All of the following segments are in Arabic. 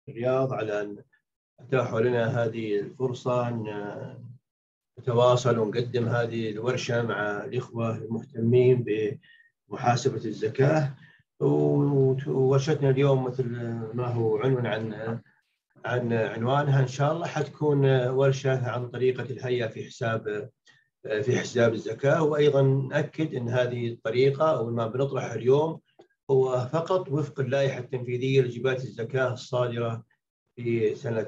الرياض على أن أتاحوا لنا هذه الفرصة أن نتواصل ونقدم هذه الورشة مع الإخوة المهتمين بمحاسبة الزكاة. وورشتنا اليوم مثل ما هو عنوان عن عنوانها إن شاء الله حتكون ورشة عن طريقة الهيئة في حساب الزكاة. وأيضا نأكد أن هذه الطريقة أو ما بنطرحه اليوم هو فقط وفق اللائحة التنفيذية لجباية الزكاة الصادرة في سنة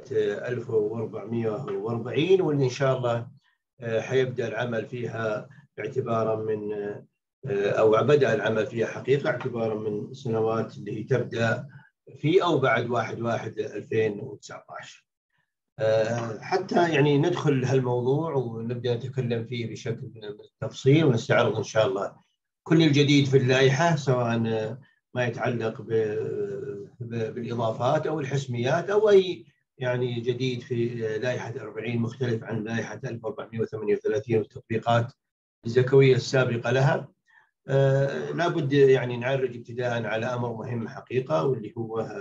1440 واللي إن شاء الله حيبدأ العمل فيها اعتبارا من أو بدأ العمل فيها حقيقة اعتبارا من السنوات اللي تبدأ في أو بعد 1/1/2019. حتى يعني ندخل هالموضوع ونبدأ نتكلم فيه بشكل من التفصيل ونستعرض إن شاء الله كل الجديد في اللائحة، سواء ما يتعلق بالإضافات أو الحسميات أو أي يعني جديد في لائحة 40 مختلف عن لائحة 1438 والتطبيقات الزكوية السابقة لها. لابد يعني نعرج ابتداء على أمر مهم حقيقة، واللي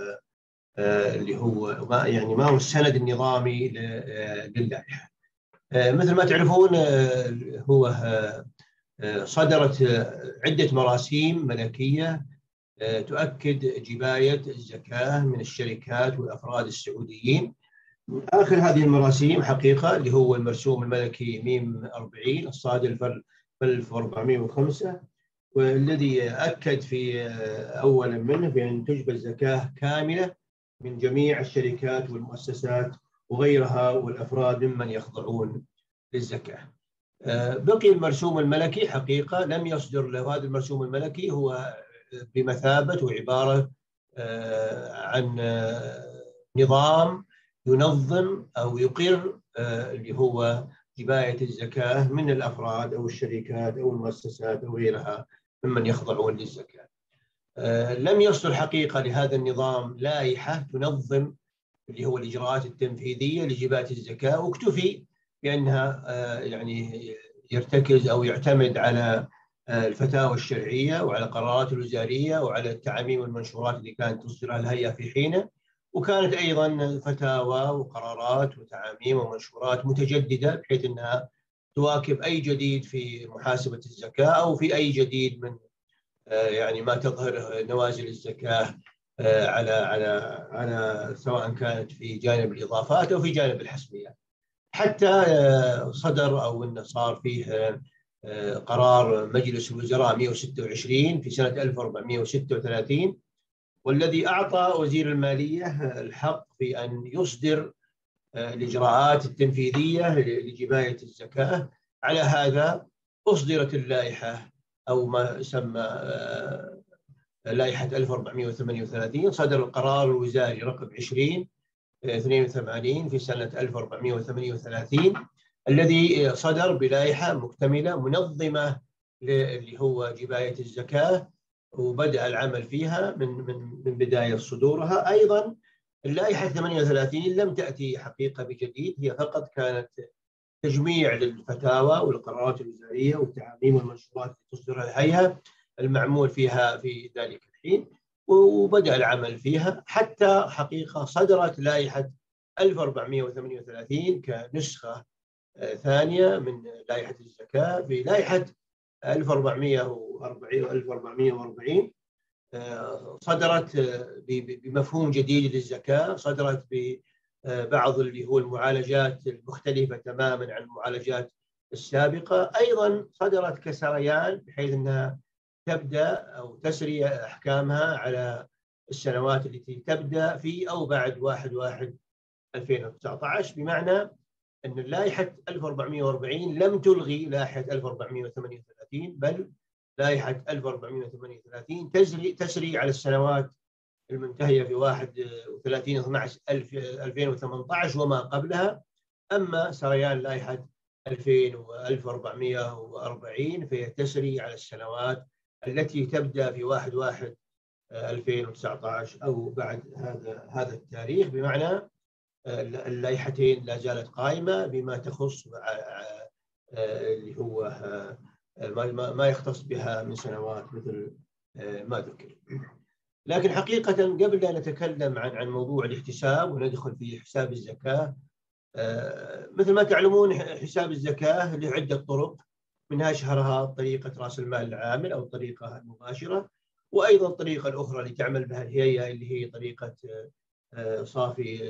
هو ما هو السند النظامي للائحة. مثل ما تعرفون هو صدرت عدة مراسيم ملكية تؤكد جباية الزكاة من الشركات والأفراد السعوديين. آخر هذه المراسيم حقيقة اللي هو المرسوم الملكي ميم 40 الصادر في 1405، والذي أكد في أولا منه بأن تجبى الزكاة كاملة من جميع الشركات والمؤسسات وغيرها والأفراد ممن يخضعون للزكاة. بقي المرسوم الملكي حقيقة لم يصدر له. هذا المرسوم الملكي هو بمثابة وعبارة عن نظام ينظم أو يقر اللي هو جباية الزكاة من الأفراد أو الشركات أو المؤسسات أو غيرها ممن يخضعون للزكاة. لم يصدر حقيقة لهذا النظام لائحة تنظم اللي هو الإجراءات التنفيذية لجباية الزكاة، واكتفي بأنها يعني يرتكز أو يعتمد على الفتاوى الشرعية وعلى القرارات الوزارية وعلى التعاميم والمنشورات اللي كانت تصدرها الهيئة في حينه. وكانت أيضا فتاوى وقرارات وتعاميم ومنشورات متجددة بحيث أنها تواكب أي جديد في محاسبة الزكاة أو في أي جديد من يعني ما تظهر نوازل الزكاة على سواء كانت في جانب الإضافات أو في جانب الحسميات. حتى صدر أو أنه صار فيه قرار مجلس الوزراء 126 في سنة 1436، والذي أعطى وزير المالية الحق في أن يصدر الإجراءات التنفيذية لجباية الزكاة. على هذا أصدرت اللائحة أو ما يسمى لائحة 1438. صدر القرار الوزاري رقم 20/82 في سنة 1438 الذي صدر بلائحة مكتملة منظمة اللي هو جباية الزكاة، وبدأ العمل فيها من بداية صدورها. أيضا اللائحة 38 لم تأتي حقيقة بجديد، هي فقط كانت تجميع للفتاوى والقرارات الوزارية والتعاميم والمنشورات التي تصدرها الهيئة المعمول فيها في ذلك الحين، وبدأ العمل فيها حتى حقيقة صدرت لائحة 1438 كنسخة ثانية من لائحة الزكاة. في لائحة 1440 صدرت بمفهوم جديد للزكاة، صدرت ببعض اللي هو المعالجات المختلفة تماما عن المعالجات السابقة. أيضا صدرت كسريان بحيث أنها تبدأ أو تسري أحكامها على السنوات التي تبدأ في أو بعد 1/1/2019، بمعنى أن لائحة 1440 لم تلغي لائحة 1438، بل لائحة 1438 تسري على السنوات المنتهية في 31/12/2018 وما قبلها. أما سريان لائحة 1440 فهي تسري على السنوات التي تبدأ في 1/1/2019 أو بعد هذا التاريخ، بمعنى اللائحتين لا زالت قائمة بما تخص اللي هو ما يختص بها من سنوات مثل ما ذكر. لكن حقيقة قبل لا نتكلم عن موضوع الاحتساب وندخل في حساب الزكاة، مثل ما تعلمون حساب الزكاة له عدة طرق، منها أشهرها طريقة رأس المال العامل أو الطريقة المباشرة، وأيضا الطريقة الأخرى اللي تعمل بها الهيئة اللي هي طريقة صافي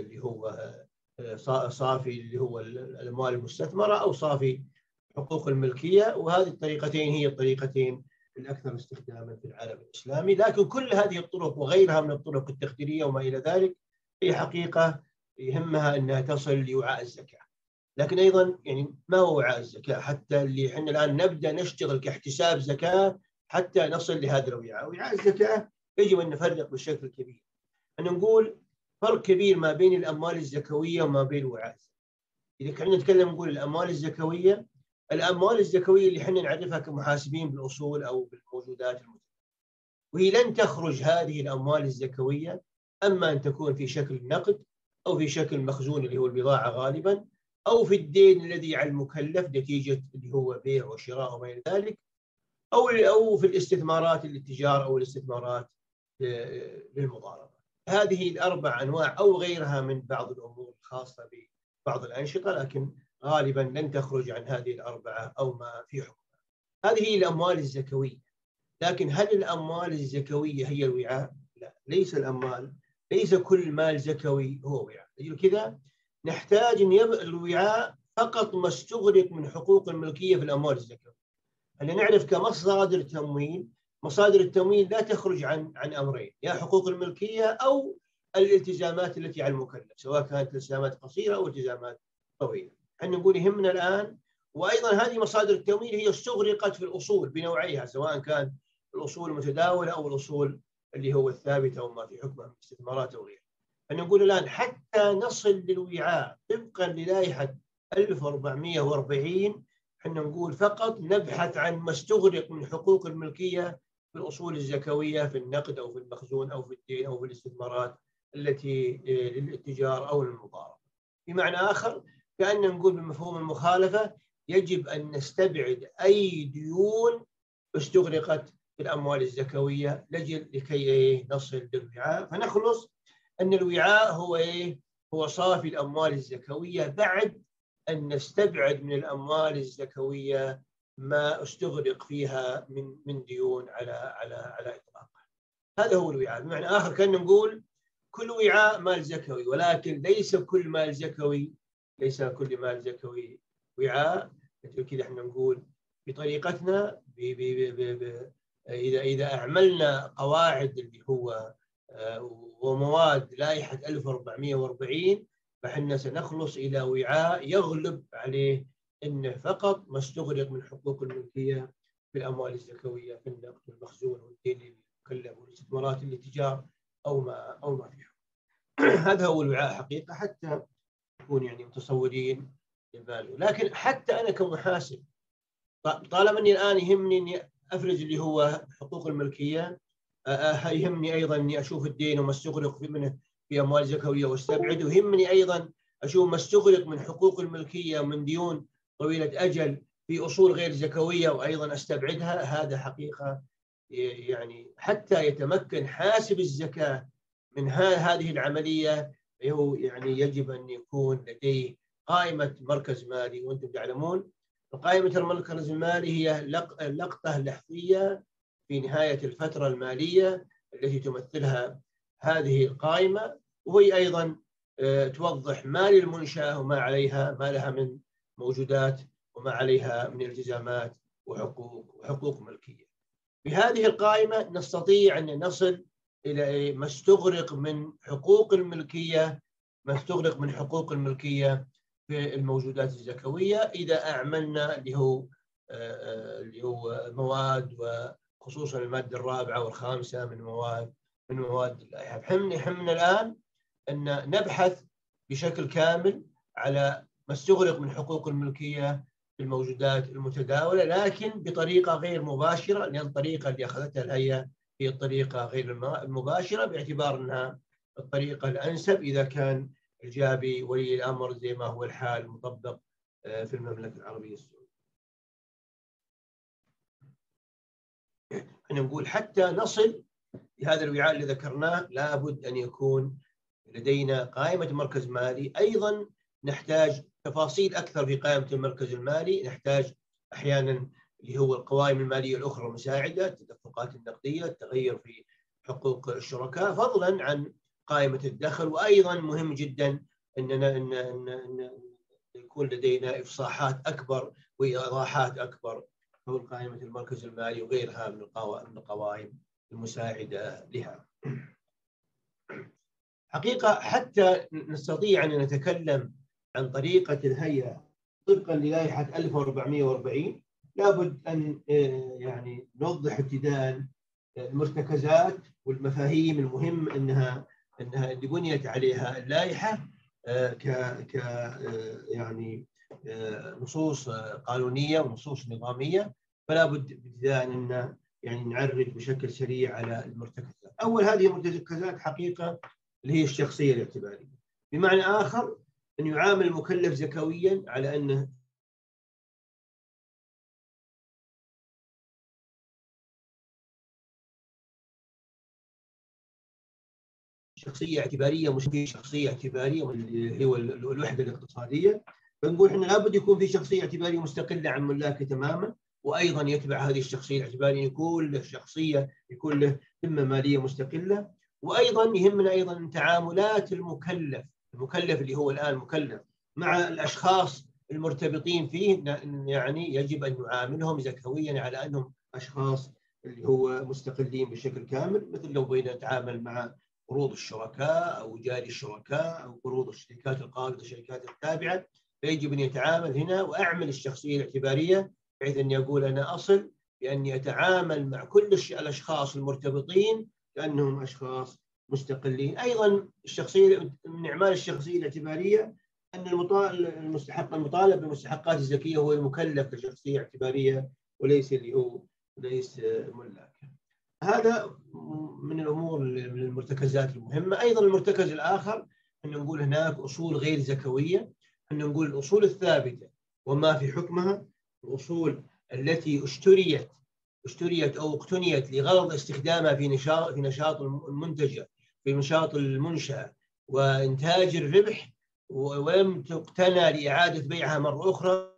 اللي هو الأموال المستثمرة، أو صافي حقوق الملكية. وهذه الطريقتين هي الطريقتين الأكثر استخداما في العالم الإسلامي. لكن كل هذه الطرق وغيرها من الطرق التقديرية وما إلى ذلك هي حقيقة يهمها أنها تصل لوعاء الزكاة. لكن أيضا يعني ما هو وعاء الزكاة حتى اللي احنا الآن نبدأ نشتغل كاحتساب زكاة حتى نصل لهذا الوعاء؟ وعاء الزكاة يجب أن نفرق بشكل كبير، أن نقول فرق كبير ما بين الأموال الزكوية وما بين وعاء الزكاة. إذا كنا نتكلم نقول الأموال الزكوية اللي احنا نعرفها كمحاسبين بالأصول أو بالموجودات المتداولة، وهي لن تخرج هذه الأموال الزكوية أما أن تكون في شكل نقد أو في شكل مخزون اللي هو البضاعة غالبا، أو في الدين الذي على المكلف نتيجة اللي هو بيع وشراء وما إلى ذلك، أو في الاستثمارات للتجارة أو الاستثمارات للمضاربة. هذه الأربع أنواع أو غيرها من بعض الأمور الخاصة ببعض الأنشطة، لكن غالبا لن تخرج عن هذه الأربعة أو ما في حكمها. هذه هي الأموال الزكوية. لكن هل الأموال الزكوية هي الوعاء؟ لا، ليس كل مال زكوي هو وعاء. كذا نحتاج أن يبقى الوعاء فقط ما استغرق من حقوق الملكية في الأموال الزكوية. أن نعرف كمصادر تمويل، مصادر التمويل لا تخرج عن أمرين: يا حقوق الملكية أو الالتزامات التي على المكلف، سواء كانت التزامات قصيرة أو التزامات طويلة. احنا نقول يهمنا الآن، وأيضا هذه مصادر التمويل هي استغرقت في الأصول بنوعيها، سواء كان الأصول المتداولة أو الأصول اللي هو الثابتة وما في حكمها من استثمارات أو غيرها. نقول الآن حتى نصل للوعاء طبقا للائحة 1440 احنا نقول فقط نبحث عن ما استغرق من حقوق الملكية في الأصول الزكوية في النقد أو في المخزون أو في الدين أو في الاستثمارات التي للاتجار أو للمضاربة. بمعنى آخر كأن نقول بمفهوم المخالفة يجب أن نستبعد أي ديون استغرقت في الأموال الزكوية لكي نصل للوعاء، فنخلص أن الوعاء هو صافي الأموال الزكوية بعد أن نستبعد من الأموال الزكوية ما استغرق فيها من ديون على إطلاقها. هذا هو الوعاء. بمعنى آخر كأن نقول كل وعاء مال زكوي، ولكن ليس كل مال زكوي وعاء. كذا احنا نقول بطريقتنا إذا أعملنا قواعد اللي هو ومواد لائحة 1440 فإحنا سنخلص إلى وعاء يغلب عليه إنه فقط ما استغرق من حقوق الملكية في الأموال الزكوية في النقد والمخزون والدين المكلف والاستثمارات الاتجار أو ما فيها. هذا هو الوعاء حقيقة، حتى نكون يعني متصورين للمال. لكن حتى أنا كمحاسب طالما أني الآن يهمني أني أفرز اللي هو حقوق الملكية، يهمني أيضا أني أشوف الدين وما استغرق منه في أموال زكوية واستبعد، ويهمني أيضا أشوف ما استغرق من حقوق الملكية ومن ديون طويلة أجل في أصول غير زكوية وأيضا أستبعدها. هذا حقيقة يعني حتى يتمكن حاسب الزكاة من هذه العملية هو يعني يجب أن يكون لديه قائمة مركز مالي. وأنتم تعلمون قائمة المركز المالي هي لقطة لحظية في نهاية الفترة المالية التي تمثلها هذه القائمة، وهي أيضا توضح ما للمنشأة وما عليها، ما لها من موجودات وما عليها من التزامات وحقوق ملكية. بهذه القائمة نستطيع أن نصل إلى ما استغرق من حقوق الملكية في الموجودات الزكوية إذا أعملنا اللي هو مواد، وخصوصا المادة الرابعة والخامسة من مواد اللائحة. حمنا الآن أن نبحث بشكل كامل على ما استغرق من حقوق الملكية في الموجودات المتداولة، لكن بطريقة غير مباشرة، لأن الطريقة اللي أخذتها الهيئة هي الطريقة غير المباشرة، باعتبار أنها الطريقة الأنسب إذا كان الجابي ولي الأمر زي ما هو الحال مطبق في المملكة العربية السعودية. أنا نقول حتى نصل لهذا الوعاء اللي ذكرناه لابد أن يكون لدينا قائمة مركز مالي. أيضا نحتاج تفاصيل أكثر في قائمة المركز المالي، نحتاج أحيانا اللي هو القوائم المالية الأخرى المساعدة، التدفقات النقدية، التغير في حقوق الشركاء، فضلا عن قائمة الدخل. وأيضا مهم جدا أننا أن يكون لدينا إفصاحات أكبر وإيضاحات أكبر حول قائمة المركز المالي وغيرها من القوائم المساعدة لها. حقيقة حتى نستطيع أن نتكلم عن طريقة الهيئة طبقا للائحة 1440 لابد أن يعني نوضح ابتداء المرتكزات والمفاهيم المهم أنها اللي بنيت عليها اللائحة ك يعني نصوص قانونية ونصوص نظامية. فلا بد ابتداء أن يعني نعرج بشكل سريع على المرتكزات. أول هذه المرتكزات حقيقة اللي هي الشخصية الاعتبارية، بمعنى آخر أن يعامل المكلف زكويا على أنه شخصية اعتبارية، مش في شخصية اعتبارية اللي هو الوحدة الاقتصادية. فنقول احنا لابد يكون في شخصية اعتبارية مستقلة عن ملاكه تماما، وأيضا يتبع هذه الشخصية الاعتبارية يكون له شخصية، يكون له ذمة مالية مستقلة. وأيضا يهمنا أيضا تعاملات المكلف اللي هو الآن مكلف مع الأشخاص المرتبطين فيه، يعني يجب أن نعاملهم زكويا على أنهم أشخاص اللي هو مستقلين بشكل كامل، مثل لو بينا نتعامل مع قروض الشركاء أو جاري الشركاء أو قروض الشركات القابضة الشركات التابعة، فيجب أن يتعامل هنا وأعمل الشخصية الاعتبارية بحيث أني أقول أنا أصل بأني أتعامل مع كل الأشخاص المرتبطين كأنهم أشخاص مستقلين. أيضا الشخصية من أعمال الشخصية الاعتبارية أن المطالب بالمستحقات الزكية هو المكلف كشخصية اعتبارية وليس اللي هو ليس ملاك. هذا من الأمور من المرتكزات المهمة. أيضا المرتكز الآخر أن نقول هناك أصول غير زكوية، أن نقول الأصول الثابتة وما في حكمها، الأصول التي اشتريت أو اقتنيت لغرض استخدامها في نشاط المنتجة، في نشاط المنشأة وإنتاج الربح، ولم تقتنى لإعادة بيعها مرة أخرى،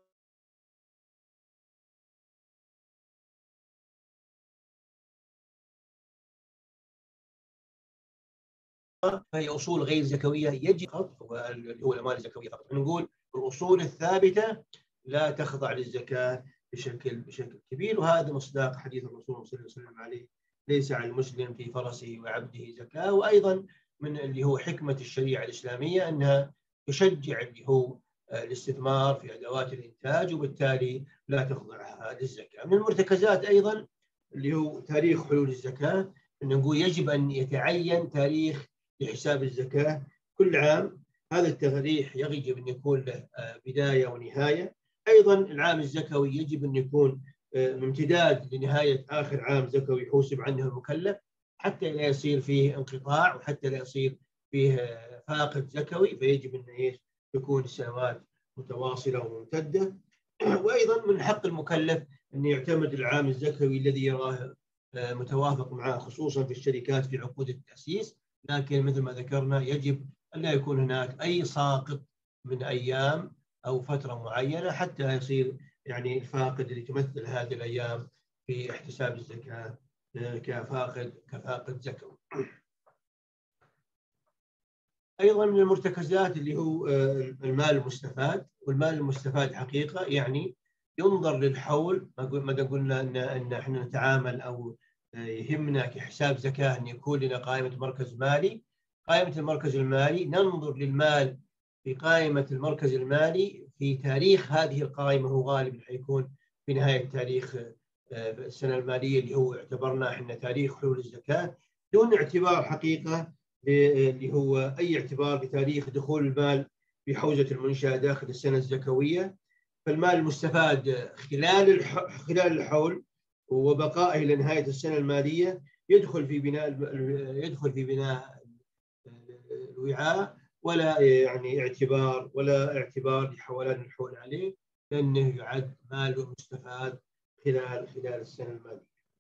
فهي أصول غير زكوية يجب فقط، هو الأموال الزكوية فقط. نقول الأصول الثابتة لا تخضع للزكاة بشكل كبير، وهذا مصداق حديث الرسول صلى الله عليه وسلم عليه ليس على المسلم في فرسه وعبده زكاة. وأيضا من اللي هو حكمة الشريعة الإسلامية أنها تشجع اللي هو الاستثمار في أدوات الإنتاج، وبالتالي لا تخضعها للزكاة. من المرتكزات أيضا اللي هو تاريخ حلول الزكاة، أن نقول يجب أن يتعين تاريخ لحساب الزكاة كل عام. هذا التاريخ يجب أن يكون له بداية ونهاية. أيضا العام الزكوي يجب أن يكون امتداد لنهاية آخر عام زكوي يحوسب عنه المكلف، حتى لا يصير فيه انقطاع وحتى لا يصير فيه فاقد زكوي، فيجب أن تكون السنوات متواصلة وممتدة. وأيضا من حق المكلف أن يعتمد العام الزكوي الذي يراه متوافق معه، خصوصا في الشركات في عقود التأسيس. لكن مثل ما ذكرنا يجب أن لا يكون هناك أي ساقط من أيام أو فترة معينة حتى يصير يعني الفاقد اللي تمثل هذه الأيام في احتساب الزكاة كفاقد زكوي. أيضا من المرتكزات اللي هو المال المستفاد. والمال المستفاد حقيقة يعني ينظر للحول، ما قلنا أن احنا نتعامل أو يهمنا كحساب زكاة أن يكون لنا قائمة مركز مالي. قائمة المركز المالي ننظر للمال في قائمة المركز المالي في تاريخ هذه القائمة، هو غالبا حيكون في نهاية تاريخ السنة المالية اللي هو اعتبرنا احنا تاريخ حلول الزكاة، دون اعتبار حقيقة اللي هو أي اعتبار بتاريخ دخول المال في حوزة المنشأة داخل السنة الزكوية. فالمال المستفاد خلال الحول وبقائه إلى نهاية السنة المالية يدخل في بناء الوعاء، ولا يعني اعتبار لحولان الحول عليه، لأنه يعد مال مستفاد خلال السنة المالية.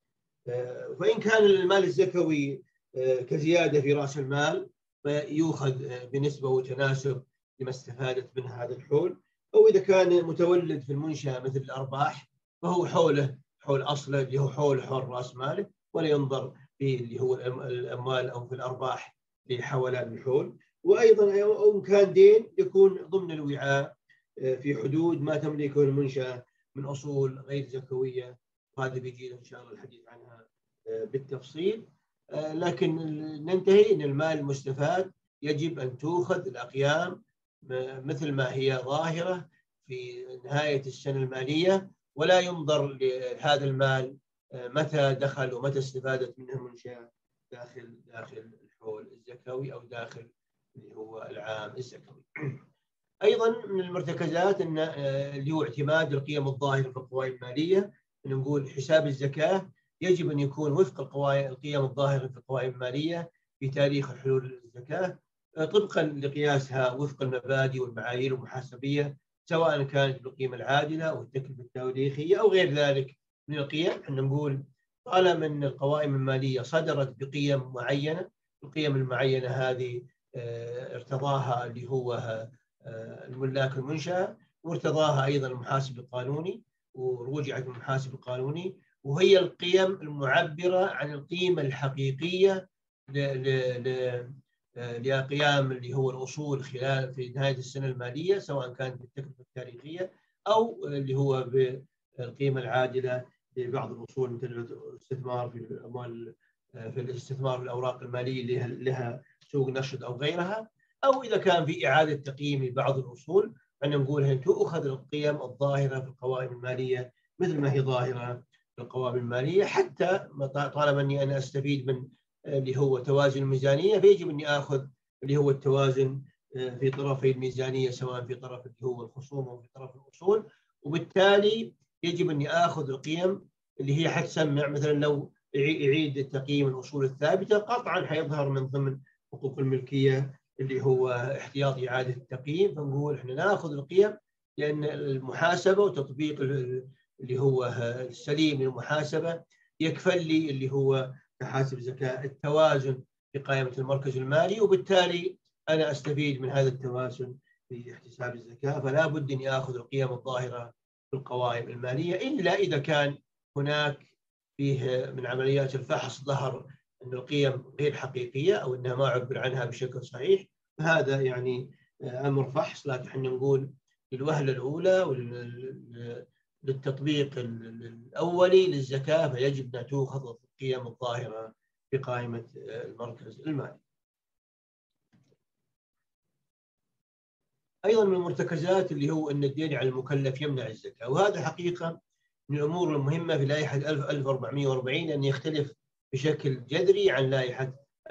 فإن كان المال الزكوي كزيادة في رأس المال فيؤخذ بنسبة وتناسب لما استفادت منها هذا الحول، أو إذا كان متولد في المنشأة مثل الأرباح فهو حول أصله اللي هو حول رأس ماله، ولا ينظر في اللي هو الأموال أو في الأرباح لحولان الحول. وأيضا إن كان دين يكون ضمن الوعاء في حدود ما تملكه المنشأة من أصول غير زكوية، وهذا بيجي إن شاء الله الحديث عنها بالتفصيل. لكن ننتهي أن المال المستفاد يجب أن تؤخذ الأقيام مثل ما هي ظاهرة في نهاية السنة المالية، ولا ينظر لهذا المال متى دخل ومتى استفادت منه المنشأة داخل الحول الزكوي أو داخل اللي هو العام الزكوي. أيضا من المرتكزات أن اللي هو اعتماد القيم الظاهرة في القوائم المالية، نقول حساب الزكاة يجب أن يكون وفق القيم الظاهرة في القوائم المالية في تاريخ حلول الزكاة، طبقا لقياسها وفق المبادئ والمعايير المحاسبية، سواء كانت بالقيمة العادلة أو التكلفة التاريخية أو غير ذلك من القيم. احنا نقول طالما أن القوائم المالية صدرت بقيم معينة، القيم المعينة هذه ارتضاها اللي هو الملاك المنشأة، وارتضاها أيضا المحاسب القانوني، ورجعت من المحاسب القانوني، وهي القيم المعبرة عن القيمة الحقيقية لقيام اللي هو الأصول خلال في نهاية السنة المالية، سواء كانت بالتكلفة التاريخية أو اللي هو بالقيمة العادلة لبعض الأصول مثل الاستثمار في الأموال، في الاستثمار في الأوراق المالية اللي لها سوق نشط أو غيرها، أو إذا كان في إعادة تقييم لبعض الأصول أن نقول أن تؤخذ القيم الظاهرة في القوائم المالية مثل ما هي ظاهرة في القوائم المالية، حتى طالما أني أنا أستفيد من اللي هو توازن الميزانية، فيجب أني آخذ اللي هو التوازن في طرفي الميزانية، سواء في طرف اللي هو الخصوم أو في طرف الأصول. وبالتالي يجب أني آخذ القيم اللي هي حتسمع، مثلا لو يعيد تقييم الأصول الثابتة قطعا حيظهر من ضمن حقوق الملكية اللي هو احتياطي إعادة التقييم، فنقول احنا ناخذ القيم لأن المحاسبة وتطبيق اللي هو السليم للمحاسبة يكفل لي اللي هو كحاسب زكاة التوازن في قائمة المركز المالي، وبالتالي أنا أستفيد من هذا التوازن في احتساب الزكاة. فلا بد أن آخذ القيم الظاهرة في القوائم المالية، إلا إذا كان هناك فيه من عمليات الفحص ظهر أن القيم غير حقيقية أو أنها ما عبر عنها بشكل صحيح، فهذا يعني أمر فحص. لكن احنا نقول للوهلة الأولى للتطبيق الأولي للزكاة فيجب أن تؤخذ القيم الظاهرة في قائمة المركز المالي. أيضا من المرتكزات اللي هو أن الدين على المكلف يمنع الزكاة، وهذا حقيقة من الأمور المهمة في لائحة 1440 أن يختلف بشكل جذري عن لائحة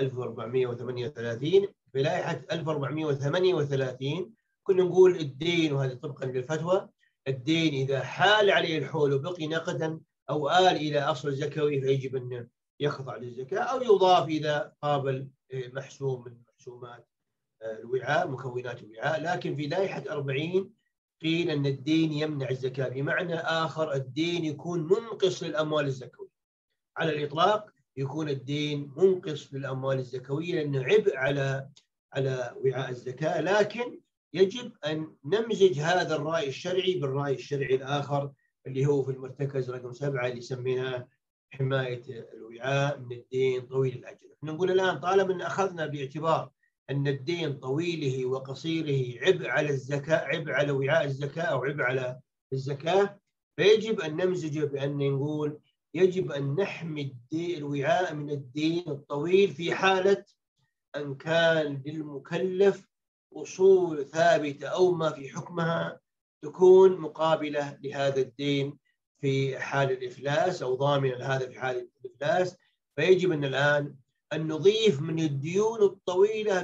1438. في لائحة 1438 كنا نقول الدين، وهذا طبقا للفتوى، الدين إذا حال عليه الحول وبقي نقدا أو آل إلى أصل زكوي فيجب أن يخضع للزكاة، أو يضاف إذا قابل محسوم من محسومات الوعاء، مكونات الوعاء. لكن في لائحة 40 قيل أن الدين يمنع الزكاة، بمعنى آخر الدين يكون منقص للأموال الزكوية على الإطلاق، يكون الدين منقص للأموال الزكوية لأنه عبء على وعاء الزكاة. لكن يجب أن نمزج هذا الرأي الشرعي بالرأي الشرعي الآخر اللي هو في المرتكز رقم 7 اللي سميناه حماية الوعاء من الدين طويل الأجل. نقول الآن طالما أن أخذنا باعتبار أن الدين طويله وقصيره عبء على الزكاة، عبء على وعاء الزكاة أو عبء على الزكاة، فيجب أن نمزجه بأن نقول يجب أن نحمي الوعاء من الدين الطويل في حالة أن كان للمكلف أصول ثابتة أو ما في حكمها تكون مقابلة لهذا الدين في حال الإفلاس أو ضامنة لهذا في حال الإفلاس. فيجب أن الآن أن نضيف من الديون الطويلة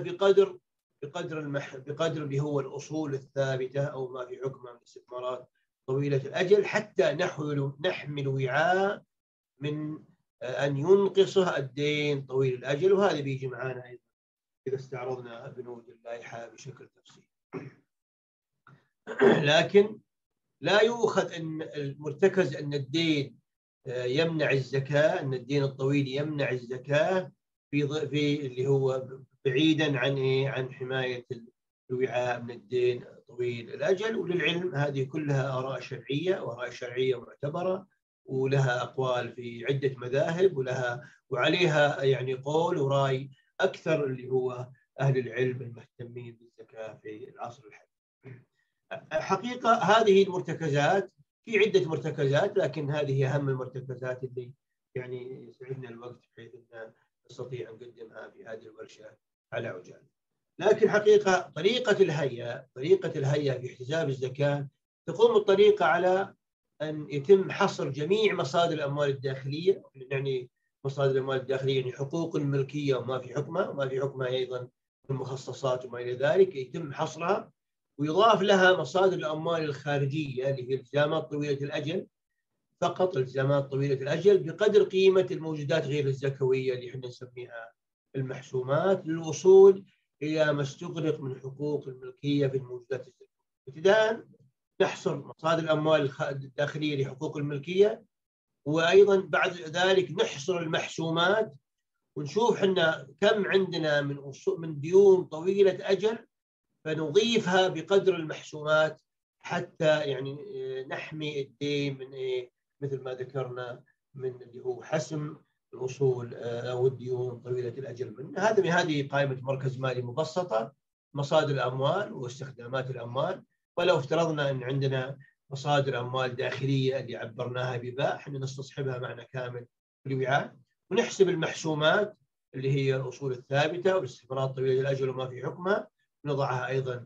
بقدر اللي هو الأصول الثابتة أو ما في حكمها من استثمارات طويلة الأجل، حتى نحمي الوعاء من أن ينقصه الدين طويل الأجل. وهذا بيجي معنا أيضا إذا استعرضنا بنود اللائحة بشكل تفصيلي. لكن لا يؤخذ أن المرتكز أن الدين يمنع الزكاة، أن الدين الطويل يمنع الزكاة في اللي هو بعيدا عن عن حماية الوعاء من الدين طويل الأجل. وللعلم هذه كلها آراء شرعية، وآراء شرعية معتبرة، ولها أقوال في عدة مذاهب، وعليها يعني قول وراي أكثر اللي هو أهل العلم المهتمين بالزكاة في العصر الحديث. حقيقة هذه المرتكزات، في عدة مرتكزات، لكن هذه أهم المرتكزات اللي يعني يسعدنا الوقت بحيث أن نستطيع أن نقدمها في هذه الورشة على عجال. لكن حقيقة طريقة الهيئة في احتساب الزكاة تقوم الطريقة على أن يتم حصر جميع مصادر الأموال الداخلية. يعني مصادر الأموال الداخلية يعني حقوق الملكية وما في حكمها أيضا المخصصات وما إلى ذلك، يتم حصرها، ويضاف لها مصادر الأموال الخارجية اللي هي الالتزامات طويلة الأجل، فقط التزامات طويلة الأجل بقدر قيمة الموجودات غير الزكوية اللي احنا نسميها المحسومات، للوصول إلى ما استغرق من حقوق الملكية في الموجودات الزكوية. ابتداء نحصر مصادر الأموال الداخلية لحقوق الملكية، وأيضا بعد ذلك نحصر المحسومات، ونشوف احنا كم عندنا من ديون طويلة أجل، فنضيفها بقدر المحسومات حتى يعني نحمي الدين من مثل ما ذكرنا من اللي هو حسم الأصول أو الديون طويلة الأجل منه. هذه قائمة مركز مالي مبسطة، مصادر الأموال واستخدامات الأموال. ولو افترضنا أن عندنا مصادر أموال داخلية اللي عبرناها بباء، احنا نستصحبها معنى كامل في الوعاء، ونحسب المحسومات اللي هي الأصول الثابتة والاستثمارات طويلة الأجل وما في حكمها، نضعها أيضا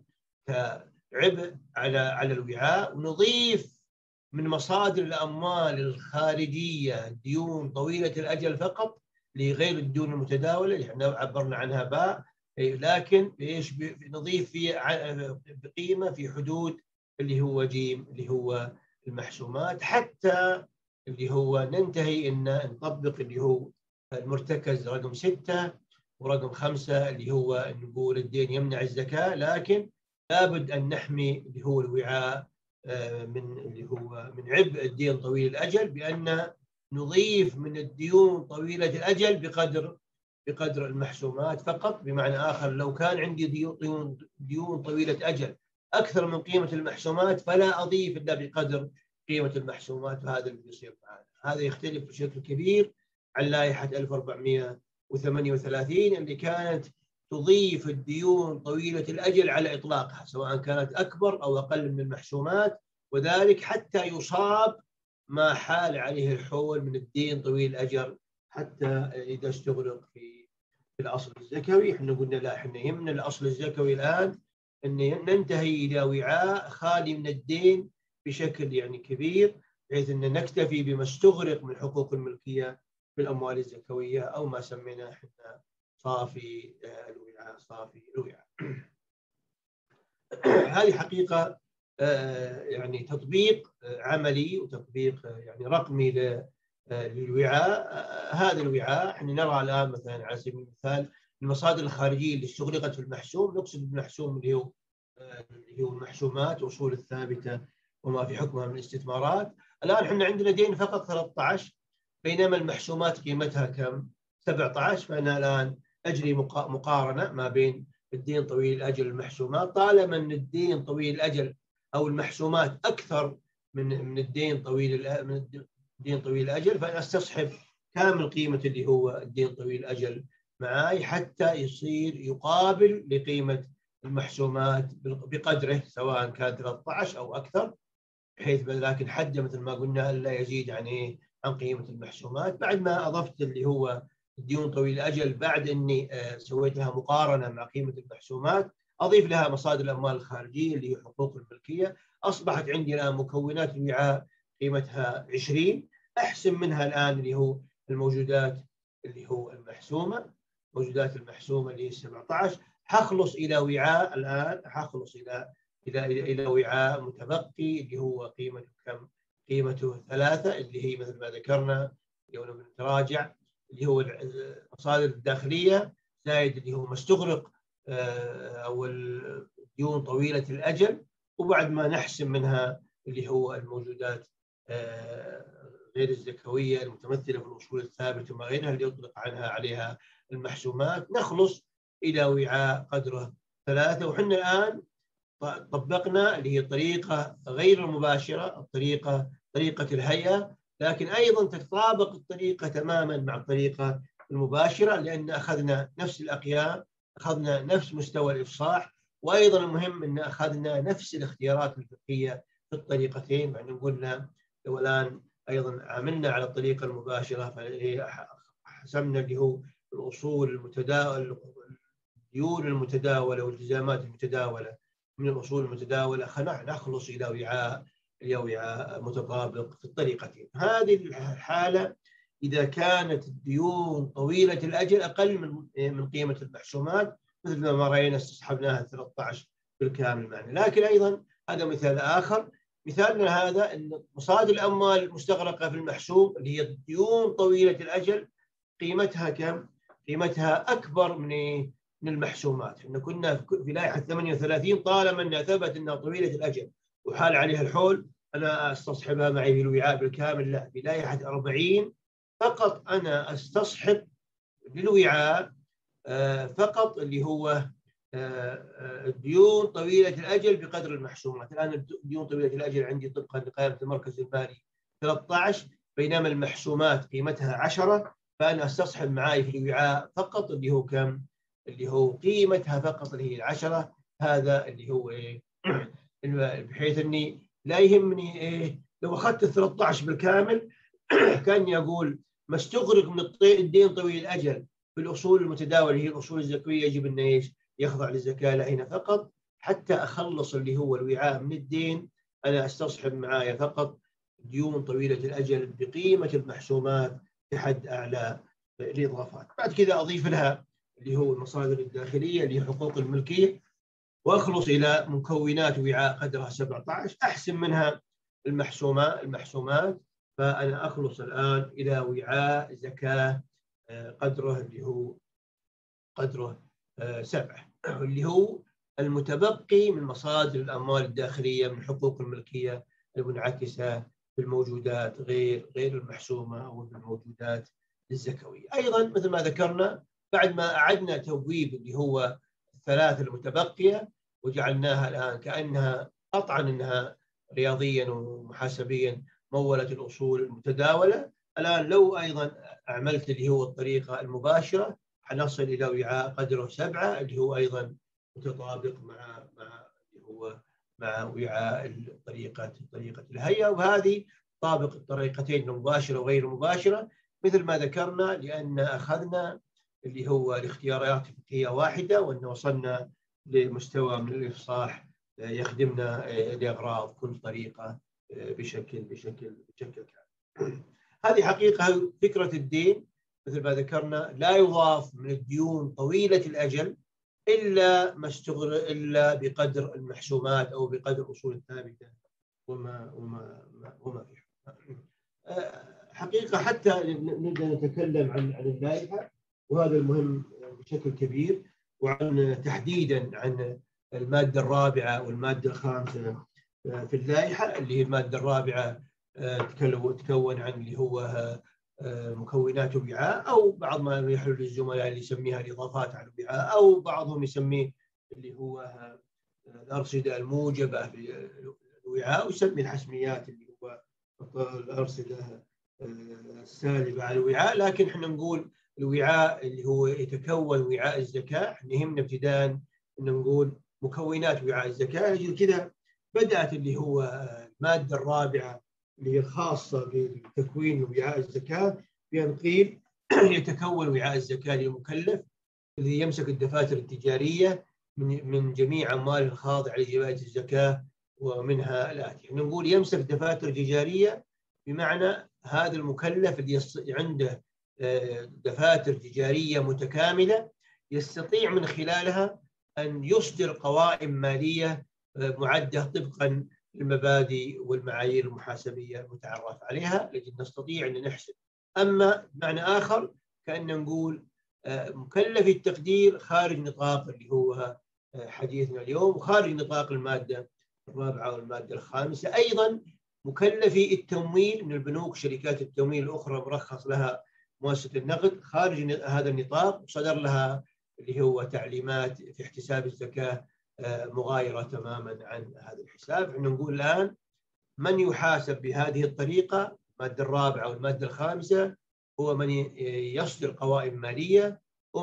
كعبء على الوعاء، ونضيف من مصادر الأموال الخارجية ديون طويلة الأجل فقط لغير الديون المتداولة اللي احنا عبرنا عنها باء، لكن ايش نضيف فيه بقيمة في حدود اللي هو جيم اللي هو المحسومات، حتى اللي هو ننتهي ان نطبق اللي هو المرتكز رقم 6 ورقم 5 اللي هو نقول الدين يمنع الزكاة، لكن لابد أن نحمي اللي هو الوعاء من اللي هو من عبء الدين طويل الأجل، بأن نضيف من الديون طويلة الأجل بقدر المحسومات فقط. بمعنى آخر، لو كان عندي ديون طويلة أجل أكثر من قيمة المحسومات، فلا أضيف إلا بقدر قيمة المحسومات، وهذا اللي بيصير معنا. هذا يختلف بشكل كبير عن لائحة 1438 اللي كانت تضيف الديون طويلة الأجل على إطلاقها، سواء كانت أكبر أو أقل من المحسومات، وذلك حتى يصاب ما حال عليه الحول من الدين طويل الأجل حتى إذا استغرق في الأصل الزكوي. احنا قلنا لا، احنا يهمنا الأصل الزكوي الآن أن ننتهي إلى وعاء خالي من الدين بشكل يعني كبير، بحيث أن نكتفي بما استغرق من حقوق الملكية بالأموال الزكوية، أو ما سميناه احنا صافي الوعاء. هذه حقيقة يعني تطبيق عملي وتطبيق يعني رقمي للوعاء. هذا الوعاء احنا نرى الآن مثلا على سبيل المثال المصادر الخارجية اللي استغرقت في المحسوم، نقصد بالمحسوم اللي هو المحسومات والأصول الثابتة وما في حكمها من الاستثمارات. الآن احنا عندنا دين فقط 13، بينما المحسومات قيمتها كم؟ 17. فأنا الآن أجري مقارنة ما بين الدين طويل الأجل والمحسومات. طالما أن الدين طويل الأجل أو المحسومات أكثر من الدين طويل الأجل، فأنا أستصحب كامل قيمة اللي هو الدين طويل الأجل معي حتى يصير يقابل لقيمة المحسومات بقدره، سواء كان 13 أو أكثر، بحيث لكن حد مثل ما قلنا لا يزيد عن قيمة المحسومات. بعد ما أضفت اللي هو الديون طويل الأجل، بعد أني سويت لها مقارنة مع قيمة المحسومات، أضيف لها مصادر الأموال الخارجية اللي هي حقوق الملكية، أصبحت عندي الآن مكونات الوعاء قيمتها 20. أحسن منها الآن اللي هو الموجودات اللي هو المحسومة، موجودات المحسومة اللي هي 17. حخلص إلى وعاء الآن، حخلص إلى وعاء متبقي اللي هو قيمته كم؟ قيمته 3، اللي هي مثل ما ذكرنا لو نتراجع اللي هو المصادر الداخلية زائد اللي هو ما استغرق أو الديون طويلة الأجل، وبعد ما نحسم منها اللي هو الموجودات غير الزكوية المتمثلة في الأصول الثابتة وما غيرها اللي يطلق عليها المحسومات، نخلص إلى وعاء قدره 3. وحنا الآن طبقنا اللي هي الطريقة غير المباشرة، طريقة الهيئة، لكن أيضا تتطابق الطريقة تماما مع الطريقة المباشرة، لأن أخذنا نفس الأقيام، أخذنا نفس مستوى الإفصاح، وأيضا المهم أن أخذنا نفس الاختيارات الفقهية في الطريقتين. يعني قلنا لو الآن أيضا عملنا على الطريقة المباشرة فحسمنا اللي هو الأصول المتداولة، الديون المتداولة والالتزامات المتداولة من الأصول المتداولة، نخلص إلى وعاء متطابق في الطريقتين. هذه الحالة إذا كانت الديون طويلة الأجل أقل من قيمة المحسومات، مثل ما رأينا استصحبناها 13 بالكامل معنا. لكن أيضا هذا مثال آخر. مثالنا هذا أن مصادر الأموال المستغرقة في المحسوم اللي هي الديون طويلة الأجل قيمتها كم؟ قيمتها أكبر من المحسومات. إحنا كنا في لائحة 38 طالما أنها ثبت أنها طويلة الأجل وحال عليها الحول أنا أستصحبها معي في الوعاء بالكامل. لا، في لائحة 40 فقط أنا أستصحب للوعاء فقط اللي هو الديون طويلة الأجل بقدر المحسومات. الآن الديون طويلة الأجل عندي طبقا لقائمة المركز المالي 13، بينما المحسومات قيمتها 10، فأنا أستصحب معي في الوعاء فقط اللي هو كم؟ اللي هو قيمتها فقط اللي هي 10. هذا اللي هو بحيث أني لا يهمني لو أخذت 13 بالكامل كأني أقول ما استغرق من الدين طويل الأجل في الأصول المتداولة هي الأصول الزكوية يجب أن يخضع للزكاة هنا فقط، حتى أخلص اللي هو الوعاء من الدين أنا أستصحب معايا فقط ديون طويلة الأجل بقيمة المحسومات كحد أعلى الإضافات. بعد كذا أضيف لها اللي هو المصادر الداخلية اللي هي حقوق الملكية، وأخلص إلى مكونات وعاء قدرها 17 أحسن منها المحسومات. فأنا أخلص الآن إلى وعاء زكاة قدره اللي هو قدره 7، اللي هو المتبقي من مصادر الأموال الداخلية من حقوق الملكية المنعكسة في الموجودات غير المحسومة أو في الموجودات الزكوية. أيضا مثل ما ذكرنا بعد ما أعدنا تبويب اللي هو الثلاث المتبقية وجعلناها الآن كأنها قطعا أنها رياضيا ومحاسبيا مولة الأصول المتداولة، الآن لو أيضا عملت اللي هو الطريقة المباشرة حنصل إلى وعاء قدره 7 اللي هو أيضا متطابق مع وعاء طريقة الهيئة. وهذه طابق الطريقتين المباشرة وغير المباشرة مثل ما ذكرنا، لأن أخذنا اللي هو الاختيارات الفقهية واحدة، وأن وصلنا لمستوى من الإفصاح يخدمنا لأغراض كل طريقة بشكل كامل. هذه حقيقة فكرة الدين مثل ما ذكرنا لا يضاف من الديون طويلة الأجل إلا بقدر المحسومات أو بقدر الأصول الثابتة وما فيها. حقيقة حتى نبدأ نتكلم عن اللائحة، وهذا المهم بشكل كبير، وعن تحديدا عن المادة الرابعة والمادة الخامسة في اللائحة. اللي هي المادة الرابعة تكون عن اللي هو مكونات الوعاء، أو بعض ما يحل للزملاء اللي يسميها الإضافات على الوعاء، أو بعضهم يسميه اللي هو الأرصدة الموجبة في الوعاء، ويسمي الحسميات اللي هو الأرصدة السالبة على الوعاء. لكن احنا نقول الوعاء اللي هو يتكون وعاء الزكاة، يهمنا ابتداء ان نقول مكونات وعاء الزكاة. لأجل كذا بدأت اللي هو المادة الرابعة اللي هي الخاصة بتكوين وعاء الزكاة، بأن قيل يتكون وعاء الزكاة للمكلف الذي يمسك الدفاتر التجارية من جميع أموال الخاضعة لجباية الزكاة، ومنها الآتي. نقول يمسك دفاتر تجارية بمعنى هذا المكلف اللي عنده دفاتر تجارية متكاملة يستطيع من خلالها أن يصدر قوائم مالية معدة طبقا للمبادئ والمعايير المحاسبية المتعارف عليها، لكن نستطيع أن نحسب. أما بمعنى آخر كأن نقول مكلف التقدير خارج نطاق اللي هو حديثنا اليوم، وخارج نطاق المادة الرابعة والمادة الخامسة. أيضا مكلفي التمويل من البنوك، شركات التمويل الأخرى مرخص لها مؤسسة النقد خارج هذا النطاق، وصدر لها اللي هو تعليمات في احتساب الزكاة مغايرة تماما عن هذا الحساب. احنا نقول الآن من يحاسب بهذه الطريقة، المادة الرابعة والمادة الخامسة، هو من يصدر قوائم مالية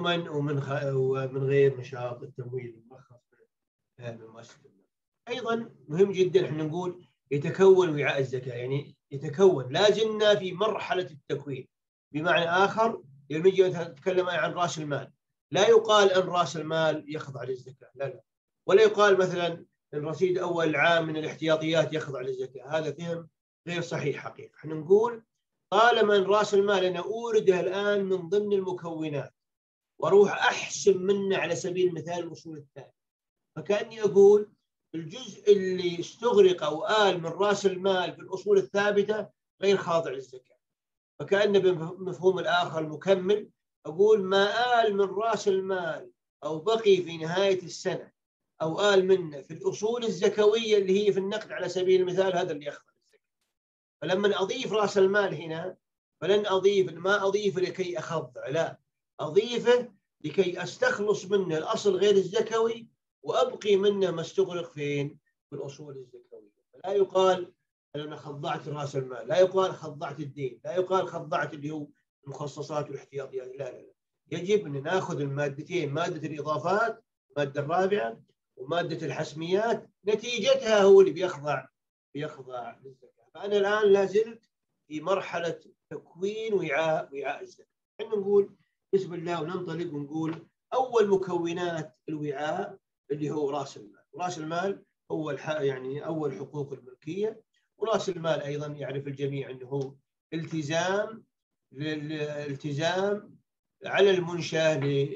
ومن غير نشاط التمويل المرخص من مؤسسة النقد. أيضا مهم جدا احنا نقول يتكون وعاء الزكاة، يعني يتكون، لا زلنا في مرحلة التكوين. بمعنى آخر لما نجي نتكلم عن رأس المال، لا يقال أن رأس المال يخضع للزكاة، لا، ولا يقال مثلا الرصيد أول العام من الاحتياطيات يخضع للزكاة، هذا فهم غير صحيح حقيقة. احنا نقول طالما أن رأس المال أنا أورده الآن من ضمن المكونات وأروح أحسب منه على سبيل المثال الأصول الثانية، فكأني أقول الجزء اللي استغرق أو آل من رأس المال في الأصول الثابتة غير خاضع للزكاة. فكأن بمفهوم الآخر المكمل أقول ما آل من رأس المال أو بقي في نهاية السنة أو آل منه في الأصول الزكوية اللي هي في النقد على سبيل المثال، هذا اللي يخضع للزكاة. فلما أضيف رأس المال هنا فلن ما أضيفه لكي أخضع، لا، أضيفه لكي أستخلص منه الأصل غير الزكوي وأبقي منه ما استغرق فين؟ في الأصول الزكوية. فلا يقال أنا خضعت رأس المال، لا يقال خضعت الدين، لا يقال خضعت اللي هو المخصصات والاحتياطيات، لا، يجب أن نأخذ المادتين، مادة الإضافات المادة الرابعة ومادة الحسميات، نتيجتها هو اللي بيخضع للزكاة. فأنا الآن لا زلت في مرحلة تكوين وعاء الزكاة. احنا نقول بسم الله وننطلق ونقول أول مكونات الوعاء اللي هو رأس المال. رأس المال هو يعني أول حقوق الملكية، ورأس المال أيضا يعرف الجميع أنه هو التزام على المنشأة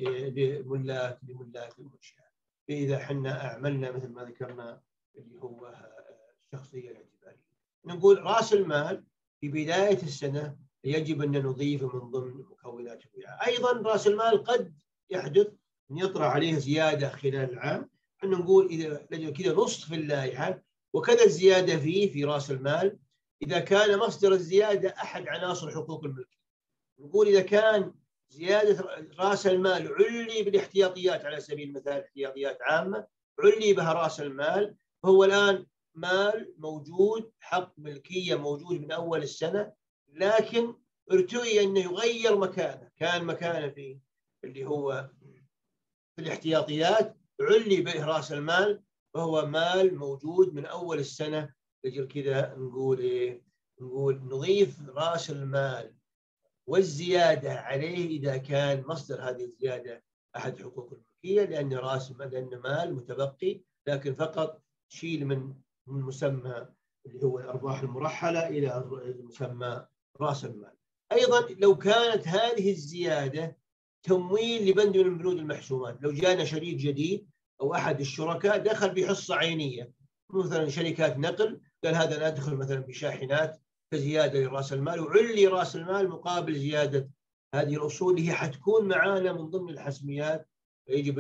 لملاك المنشأة، إذا حنا أعملنا مثل ما ذكرنا اللي هو الشخصية الاعتبارية. نقول رأس المال في بداية السنة يجب أن نضيفه من ضمن مكونات الوعاء. أيضا رأس المال قد يحدث أن يطرح عليه زيادة خلال العام، احنا نقول إذا كذا نص في اللائحة وكذا الزيادة في رأس المال إذا كان مصدر الزيادة أحد عناصر حقوق الملكية. نقول إذا كان زيادة رأس المال علي بالاحتياطيات على سبيل المثال احتياطيات عامة علي بها رأس المال، فهو الآن مال موجود، حق ملكية موجود من أول السنة، لكن ارتوي أنه يغير مكانه، كان مكانه في اللي هو في الاحتياطيات علي به رأس المال، فهو مال موجود من أول السنة. يجي كذا نقول إيه؟ نقول نضيف رأس المال والزيادة عليه إذا كان مصدر هذه الزيادة أحد حقوق الملكية، لأن مال متبقي، لكن فقط شيل من مسمى اللي هو الأرباح المرحلة إلى مسمى رأس المال. أيضا لو كانت هذه الزيادة تمويل لبند من بنود المحسومات، لو جانا شريك جديد أو أحد الشركاء دخل بحصة عينية، مثلا شركات نقل، قال هذا ندخل مثلا بشاحنات كزيادة لرأس المال وعلي رأس المال مقابل زيادة هذه الأصول اللي هي حتكون معانا من ضمن الحسميات، يجب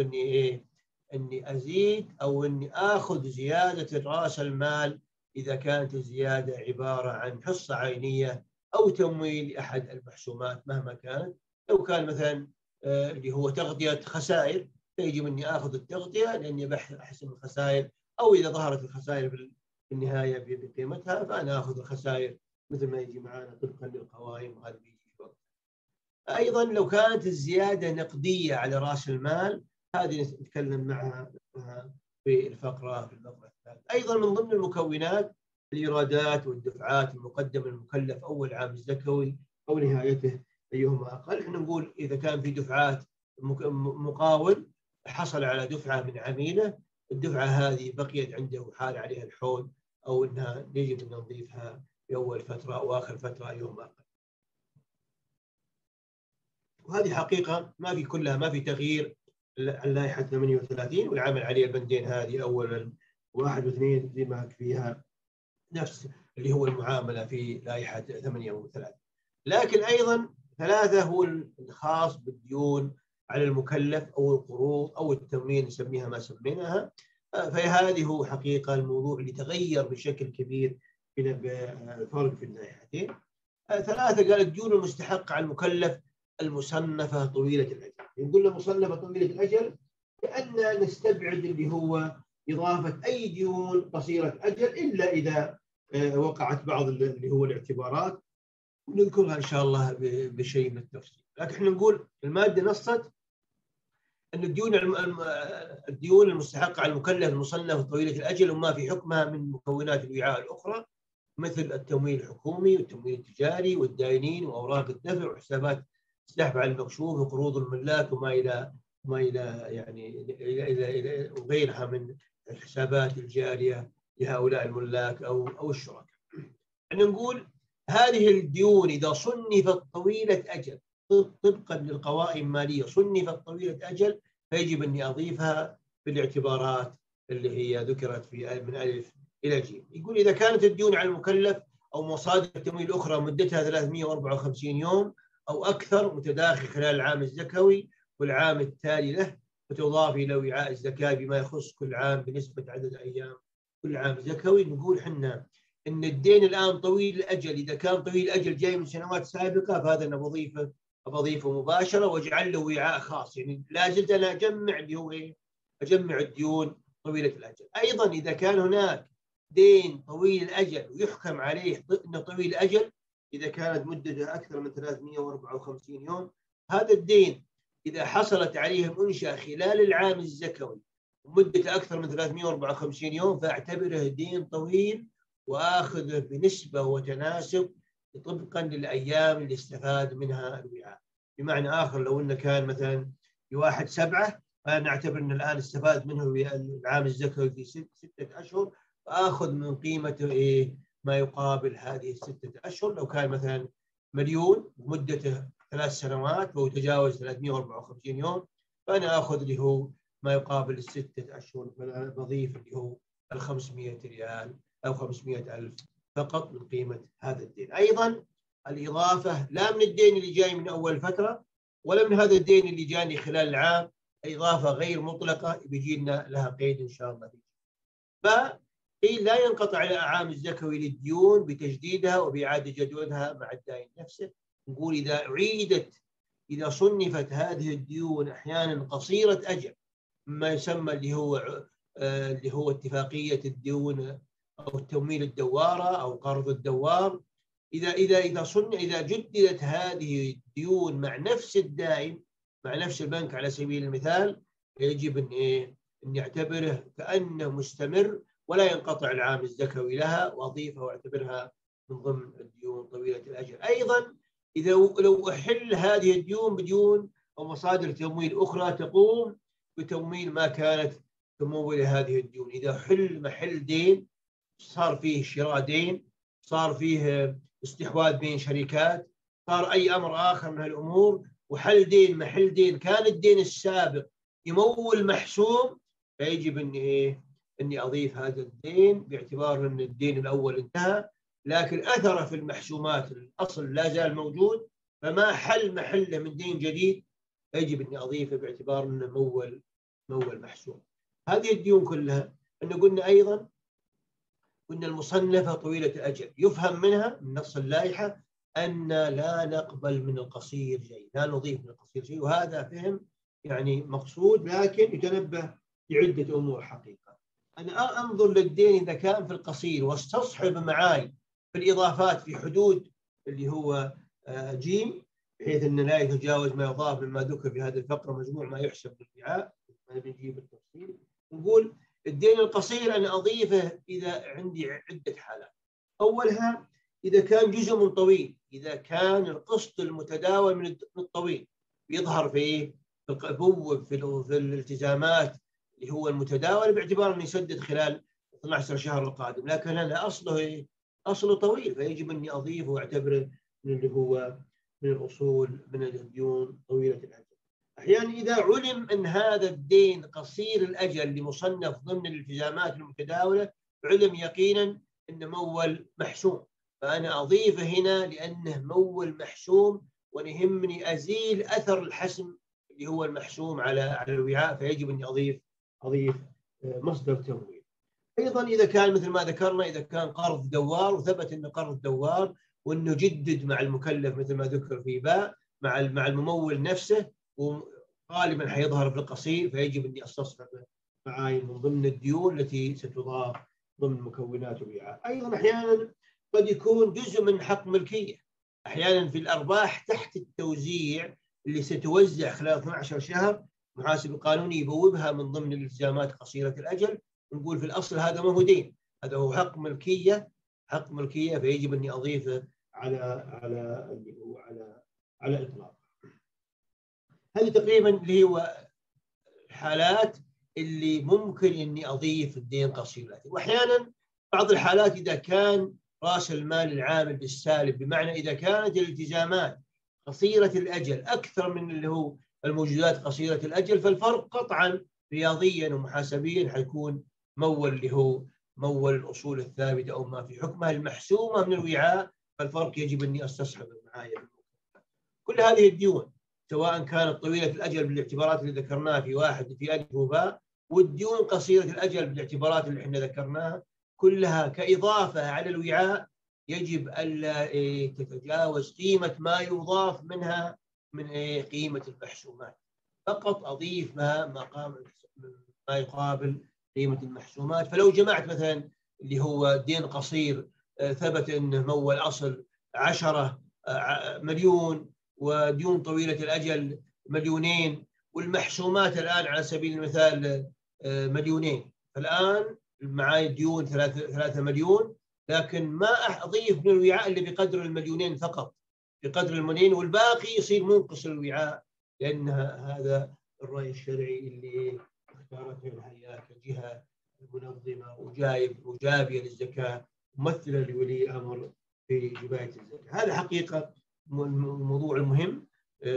أني أزيد أو أني آخذ زيادة رأس المال إذا كانت الزيادة عبارة عن حصة عينية أو تمويل لأحد المحسومات مهما كانت. لو كان مثلا اللي هو تغطية خسائر فيجب أني آخذ التغطية لأني بحسب الخسائر، أو إذا ظهرت الخسائر في النهاية بقيمتها فأنا آخذ الخسائر مثل ما يجي معنا طبقا للقوائم، وهذا بيجي في وقت. أيضا لو كانت الزيادة نقدية على رأس المال هذه نتكلم معها في الفقرة الثالثة. أيضا من ضمن المكونات الإيرادات والدفعات المقدمة للمكلف أول عام الزكوي أو نهايته أيهما أقل. احنا نقول إذا كان في دفعات مقاول حصل على دفعة من عميله، الدفعة هذه بقيت عنده حال عليها الحول أو أنها يجب أن نضيفها في أول فترة أو آخر فترة أيهما أقل. وهذه حقيقة ما في تغيير عن لائحة 38 والعمل عليه البندين هذه أولا 1 و2 زي ما فيها نفس اللي هو المعاملة في لائحة 38. لكن أيضا 3 هو الخاص بالديون على المكلف أو القروض أو التموين نسميها ما سميناها. فهذه هو حقيقة الموضوع اللي تغير بشكل كبير الفرق في اللائحتين. ثلاثة قال الديون المستحقة على المكلف المصنفة طويلة الأجل. يقول له مصنفة طويلة الأجل لأن نستبعد اللي هو إضافة أي ديون قصيرة أجل إلا إذا وقعت بعض اللي هو الاعتبارات، ونذكرها إن شاء الله بشيء من التفصيل. لكن احنا نقول المادة نصت أن الديون المستحقة على المكلف المصنفة طويلة الأجل وما في حكمها من مكونات الوعاء الأخرى مثل التمويل الحكومي والتمويل التجاري والدائنين وأوراق الدفع وحسابات السحب على المكشوف وقروض الملاك وما إلى يعني إلى وغيرها من الحسابات الجارية لهؤلاء الملاك أو الشركاء. نقول هذه الديون إذا صنفت طويلة أجل طبقا للقوائم المالية صنفت طويلة أجل فيجب أني أضيفها في الاعتبارات اللي هي ذكرت في من ألف إلى ج. يقول إذا كانت الديون على المكلف أو مصادر التمويل الأخرى مدتها 354 يوم أو أكثر متداخل خلال العام الزكوي والعام التالي له وتضاف إلى وعاء الزكاة بما يخص كل عام بنسبة عدد أيام كل عام زكوي. نقول حنا إن الدين الآن طويل الأجل، إذا كان طويل الأجل جاي من سنوات سابقة فهذا أنا بضيفه مباشرة واجعل له وعاء خاص. يعني لا زلت أنا أجمع اللي هو إيه؟ أجمع الديون طويلة الأجل. أيضا إذا كان هناك دين طويل الأجل ويحكم عليه أنه طويل الأجل إذا كانت مدته أكثر من 354 يوم، هذا الدين إذا حصلت عليه المنشأة خلال العام الزكوي ومدته أكثر من 354 يوم فاعتبره دين طويل وآخذه بنسبة وتناسب طبقا للأيام اللي استفاد منها الوعاء. بمعنى آخر لو أنه كان مثلا في 1/7 فنعتبر أن الآن استفاد منه العام الزكوي في 6 أشهر فآخذ من قيمته إيه ما يقابل هذه ال6 أشهر. لو كان مثلا مليون ومدته 3 سنوات وهو تجاوز 354 يوم فأنا آخذ اللي هو ما يقابل ال6 أشهر بضيف اللي هو 500 ريال أو 500,000 فقط من قيمة هذا الدين. أيضا الإضافة لا من الدين اللي جاي من أول فترة ولا من هذا الدين اللي جاني خلال العام، إضافة غير مطلقة بيجي لنا لها قيد إن شاء الله. فقيل لا ينقطع العام الزكوي للديون بتجديدها وبإعادة جدولها مع الدائن نفسه. نقول إذا صنفت هذه الديون أحيانا قصيرة أجل ما يسمى اللي هو اتفاقية الديون أو التمويل الدوارة أو قرض الدوار، إذا جددت هذه الديون مع نفس الدائن مع نفس البنك على سبيل المثال يجب أن يعتبره كأنه مستمر ولا ينقطع العام الزكوي لها وأضيفها واعتبرها من ضمن الديون طويلة الأجل. أيضا لو أحل هذه الديون بديون أو مصادر تمويل أخرى تقوم بتمويل ما كانت تمول هذه الديون، إذا حل محل دين صار فيه شراء دين صار فيه استحواذ بين شركات صار أي أمر آخر من الأمور وحل دين محل دين كان الدين السابق يمول محسوم فيجب أني أضيف هذا الدين باعتبار أن الدين الأول انتهى لكن أثر في المحسومات الأصل لا زال موجود فما حل محله من دين جديد يجب أني أضيفه باعتبار أنه مول محسوم. هذه الديون كلها قلنا أيضا قلنا المصنفة طويلة الأجل يفهم منها من نص اللائحة أن لا نقبل من القصير شيء لا نضيف من القصير شيء، وهذا فهم يعني مقصود لكن يتنبه لعدة أمور حقيقة. أنا أنظر للدين إذا كان في القصير واستصحب معاي في الإضافات في حدود اللي هو جيم بحيث أن لا يتجاوز ما يضاف مما ذكر في هذه الفقرة مجموع ما يحسب بالوعاء ما بنجيب التفصيل. نقول الدين القصير أنا أضيفه إذا عندي عدة حالات. أولها إذا كان جزء من طويل، إذا كان القسط المتداول من الطويل يظهر في الالتزامات اللي هو المتداول باعتبار أنه يسدد خلال 12 شهر القادم لكن هذا أصله طويل فيجب أني أضيفه واعتبره من اللي هو من الأصول من الديون طويلة الأجل. أحيانا إذا علم أن هذا الدين قصير الأجل لمصنف ضمن الالتزامات المتداولة علم يقينا أنه مول محسوم فأنا أضيفه هنا لأنه مول محسوم ويهمني أزيل أثر الحسم اللي هو المحسوم على الوعاء فيجب أن أضيف مصدر تمويل. ايضا اذا كان مثل ما ذكرنا، اذا كان قرض دوار وثبت انه قرض دوار وانه جدد مع المكلف مثل ما ذكر في باء مع الممول نفسه، وغالبا حيظهر في القصير، فيجب اني استصحب معاي من ضمن الديون التي ستضاف ضمن مكونات الوعاء. ايضا احيانا قد يكون جزء من حق ملكيه، احيانا في الارباح تحت التوزيع اللي ستوزع خلال 12 شهر، المحاسب القانوني يبوبها من ضمن الالتزامات قصيره الاجل، نقول في الاصل هذا ما هو دين، هذا هو حق ملكيه، حق ملكيه، فيجب اني اضيفه على اللي هو على اطلاق. هذه تقريبا اللي هو الحالات اللي ممكن اني اضيف الدين قصير الاجل. واحيانا بعض الحالات اذا كان راس المال العامل بالسالب، بمعنى اذا كانت الالتزامات قصيره الاجل اكثر من اللي هو الموجودات قصيره الاجل، فالفرق قطعا رياضيا ومحاسبيا حيكون مول اللي هو مول الاصول الثابته او ما في حكمها المحسومه من الوعاء، فالفرق يجب اني استصحبه معايا. كل هذه الديون سواء كانت طويله الاجل بالاعتبارات اللي ذكرناها في واحد في الف وباء، والديون قصيره الاجل بالاعتبارات اللي احنا ذكرناها، كلها كاضافه على الوعاء يجب الا تتجاوز قيمه ما يضاف منها من قيمه المحسومات، فقط اضيف ما يقابل قيمه المحسومات. فلو جمعت مثلا اللي هو دين قصير ثبت انه مول اصل 10 مليون، وديون طويله الاجل مليونين، والمحسومات الان على سبيل المثال مليونين، فالان معاي ديون 3 مليون، لكن ما اضيف من الوعاء اللي بقدر المليونين فقط، بقدر المليونين، والباقي يصير منقص الوعاء، لان هذا الراي الشرعي اللي اختارته الهيئه كجهه منظمه وجابيه للزكاه، ممثله لولي الامر في جبايه الزكاه. هذا حقيقه الموضوع المهم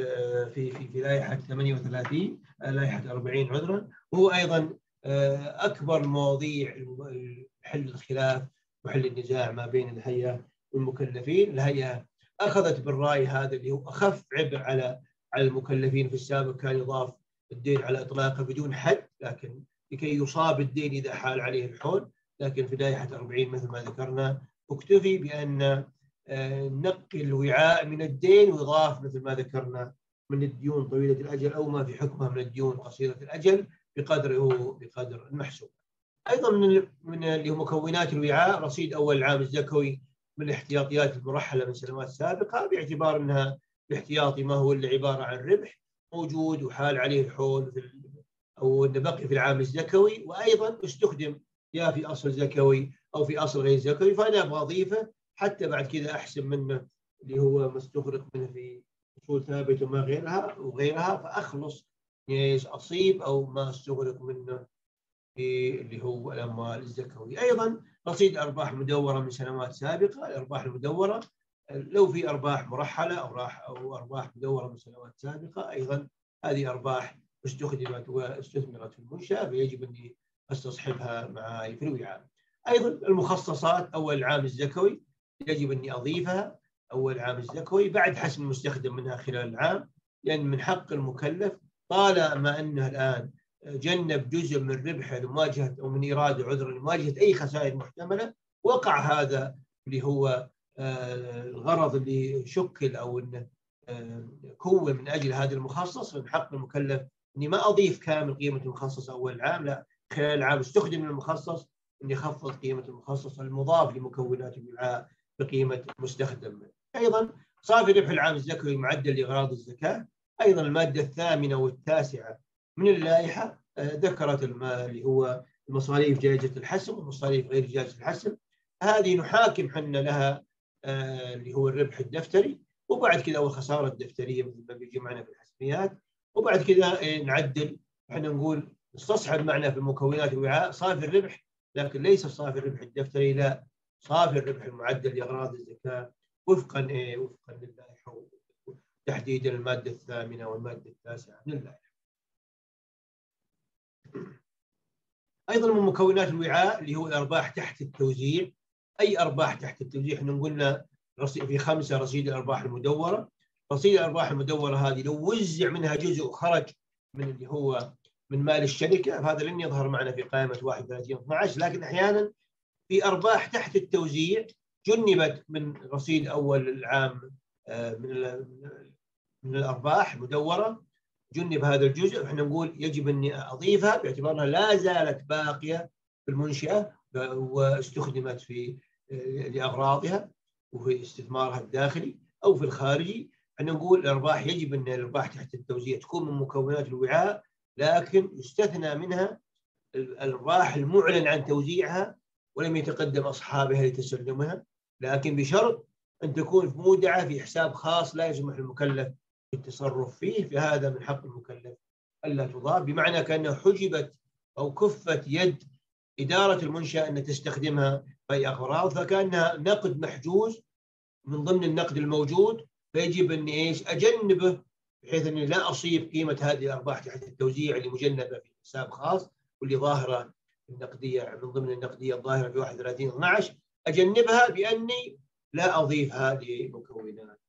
في لائحه 38 لائحه 40 عذرا، وهو ايضا اكبر مواضيع حل الخلاف وحل النزاع ما بين الهيئه والمكلفين. الهيئه اخذت بالراي هذا اللي هو اخف عبء على المكلفين. في السابق كان يضاف الدين على اطلاقه بدون حد، لكن لكي يصاب الدين اذا حال عليه الحول، لكن في لائحه 40 مثل ما ذكرنا اكتفي بان نقي الوعاء من الدين ويضاف مثل ما ذكرنا من الديون طويله الاجل او ما في حكمها من الديون قصيره الاجل بقدر المحسوب. ايضا من اللي هو مكونات الوعاء رصيد اول العام الزكوي من الاحتياطيات المرحله من سنوات سابقه، باعتبار انها الاحتياطي ما هو الا عباره عن ربح موجود وحال عليه الحول او انه بقي في العام الزكوي، وايضا استخدم يا في اصل زكوي او في اصل غير زكوي، فانا ابغى اضيفه حتى بعد كذا احسب منه اللي هو ما استغرق منه في اصول ثابته وما وغيرها، فاخلص اصيب او ما استغرق منه في اللي هو الاموال الزكويه. ايضا رصيد ارباح مدوره من سنوات سابقه، الارباح المدوره لو في ارباح مرحله او ارباح مدوره من سنوات سابقه، ايضا هذه ارباح استخدمت واستثمرت في المنشاه، فيجب اني استصحبها معي في الوعاء. ايضا المخصصات اول العام الزكوي يجب اني اضيفها اول العام الزكوي بعد حسب المستخدم منها خلال العام، لان من حق المكلف طالما انه الان جنب جزء من ربحه لمواجهه او من ايراد عذر لمواجهه اي خسائر محتمله، وقع هذا اللي هو الغرض اللي شكل او انه كون من اجل هذا المخصص، من حق المكلف اني ما اضيف كامل قيمه المخصص اول العام، لا، خلال العام استخدم من المخصص اني اخفض قيمه المخصص المضاف لمكونات الوعاء بقيمه المستخدم. ايضا صافي ربح العام الزكوي معدل لاغراض الزكاه. ايضا الماده الثامنه والتاسعه من اللائحه ذكرت اللي هو المصاريف جائزه الحسم ومصاريف غير جائزه الحسم، هذه نحاكم حنا لها اللي هو الربح الدفتري، وبعد كذا او الخساره الدفتريه مثل ما بيجي معنا في الحسميات، وبعد كذا نعدل، احنا نقول نستصحب معنا في مكونات الوعاء صافي الربح، لكن ليس صافي الربح الدفتري، لا، صافي الربح المعدل لاغراض الزكاه وفقا للائحه تحديدا الماده الثامنه والماده التاسعه من اللائحه. ايضا من مكونات الوعاء اللي هو الارباح تحت التوزيع. اي ارباح تحت التوزيع احنا قلنا في 5 رصيد الارباح المدوره. رصيد الارباح المدوره هذه لو وزع منها جزء وخرج من اللي هو من مال الشركه، فهذا لن يظهر معنا في قائمه 31/12. لكن احيانا في ارباح تحت التوزيع جنبت من رصيد اول العام، من الارباح مدوره، جنب هذا الجزء، احنا نقول يجب اني اضيفها باعتبار انها لا زالت باقيه في المنشاه واستخدمت في لاغراضها وفي استثمارها الداخلي او في الخارجي. احنا نقول الارباح يجب ان الارباح تحت التوزيع تكون من مكونات الوعاء، لكن يستثنى منها الارباح المعلن عن توزيعها ولم يتقدم اصحابها لتسلمها، لكن بشرط ان تكون مودعه في حساب خاص لا يسمح المكلف بالتصرف فيه، فهذا من حق المكلف الا تضاف، بمعنى كانه حجبت او كفت يد اداره المنشاه ان تستخدمها في اغراض، فكانها نقد محجوز من ضمن النقد الموجود، فيجب اني ايش؟ اجنبه بحيث اني لا اصيب قيمه هذه الارباح تحت التوزيع اللي مجنبه في حساب خاص واللي ظاهره النقديه من ضمن النقديه الظاهره في 31/12، اجنبها باني لا اضيفها لمكونات.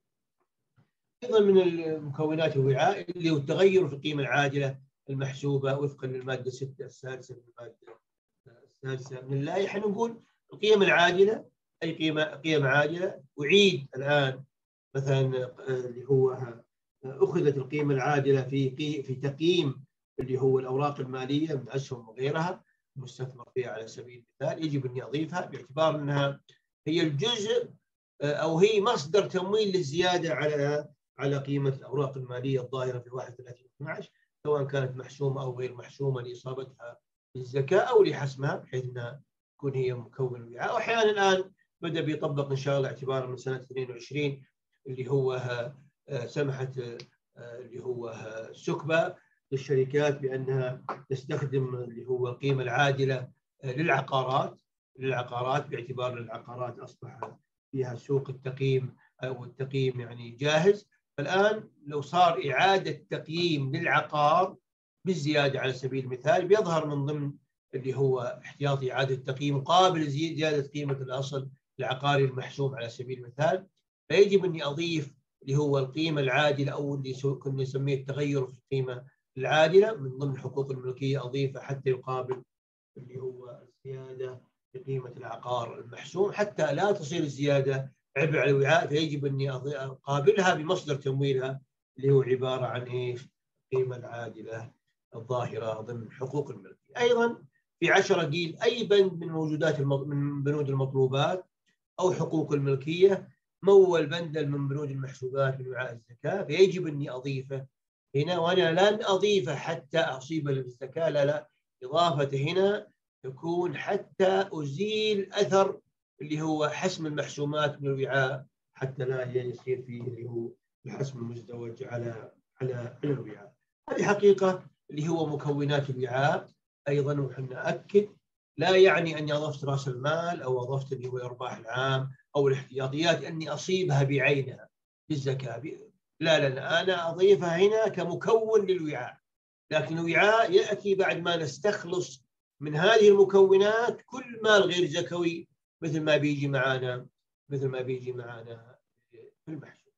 ايضا من المكونات الوعاء اللي هو التغير في القيمه العادله المحسوبه وفقا للماده 6 السادسه من الماده السادسه من اللائحه. نقول القيم العادله اي قيم عادله. اعيد الان مثلا اللي هو اخذت القيمه العادله في تقييم اللي هو الاوراق الماليه من اسهم وغيرها مستثمر فيها على سبيل المثال، يجب اني اضيفها باعتبار انها هي الجزء او هي مصدر تمويل للزياده على قيمه الاوراق الماليه الظاهره في 31/12، سواء كانت محسومه او غير محسومه لاصابتها بالزكاه او لحسمها بحيث انها تكون هي مكون الوعاء. واحيانا الان بدا بيطبق ان شاء الله اعتبارا من سنه 22 اللي هو سمحت اللي هو سكبة للشركات بانها تستخدم اللي هو القيمه العادله للعقارات باعتبار العقارات اصبح فيها سوق التقييم او التقييم يعني جاهز. فالان لو صار اعاده تقييم للعقار بالزياده على سبيل المثال بيظهر من ضمن اللي هو احتياطي اعاده تقييم قابل زياده قيمه الاصل العقاري المحسوب على سبيل المثال، فيجب اني اضيف اللي هو القيمه العادله او اللي كنا نسميه التغير في القيمه العادله من ضمن حقوق الملكيه، اضيفه حتى يقابل اللي هو الزياده في قيمه العقار المحسوم، حتى لا تصير الزياده عبء على الوعاء، فيجب اني اقابلها بمصدر تمويلها اللي هو عباره عن ايش؟ القيمه العادله الظاهره ضمن حقوق الملكيه. ايضا في 10 قيل اي بند من موجودات من بنود المطلوبات او حقوق الملكيه مول بندا من بنود المحسوبات من وعاء الزكاه، فيجب اني اضيفه هنا، وانا لن اضيفه حتى اصيب بالزكاه، لا، اضافته هنا تكون حتى ازيل اثر اللي هو حسم المحسومات من الوعاء، حتى لا يصير فيه اللي هو الحسم المزدوج على الوعاء. هذه حقيقه اللي هو مكونات الوعاء. ايضا وحنا اكد لا يعني اني اضفت راس المال او اضفت اللي هو الارباح العام او الاحتياطيات اني اصيبها بعينها بالزكاه، لا انا اضيفها هنا كمكون للوعاء، لكن الوعاء ياتي بعد ما نستخلص من هذه المكونات كل مال غير زكوي مثل ما بيجي معنا في البحث.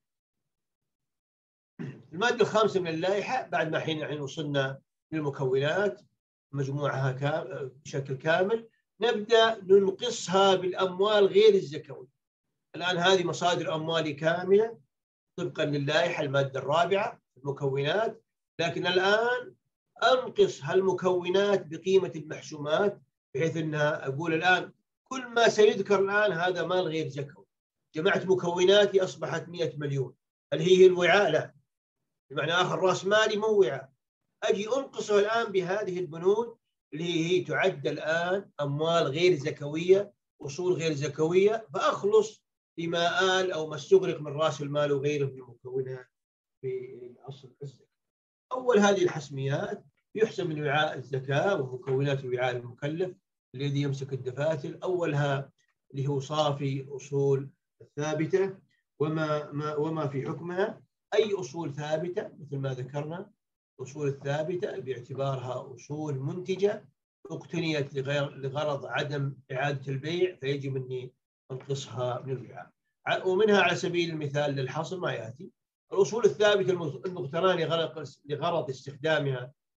الماده الخامسه من اللائحه بعد ما حين وصلنا للمكونات مجموعها بشكل كامل، نبدا ننقصها بالاموال غير الزكويه. الان هذه مصادر اموالي كامله طبقا للائحه الماده الرابعه المكونات، لكن الان انقص هالمكونات بقيمه المحسومات بحيث انها اقول الان كل ما سيذكر الان هذا مال غير زكوي. جمعت مكوناتي اصبحت 100 مليون، هل هي الوعاء؟ لا، بمعنى اخر راس مالي مو وعاء، اجي انقصه الان بهذه البنود اللي هي تعد الان اموال غير زكويه، اصول غير زكويه، فاخلص بما آل او ما استغرق من راس المال وغيره من المكونات في اصل الزكاه. اول هذه الحسميات يحسب من وعاء الزكاه ومكونات وعاء المكلف الذي يمسك الدفاتر. اولها اللي هو صافي اصول ثابته وما في حكمها، اي اصول ثابته مثل ما ذكرنا. الاصول الثابته باعتبارها اصول منتجه اقتنيت لغرض عدم اعاده البيع، فيجب اني انقصها من الوعاء. ومنها على سبيل المثال للحصر ما ياتي: الاصول الثابته المقتناه لغرض استخدامها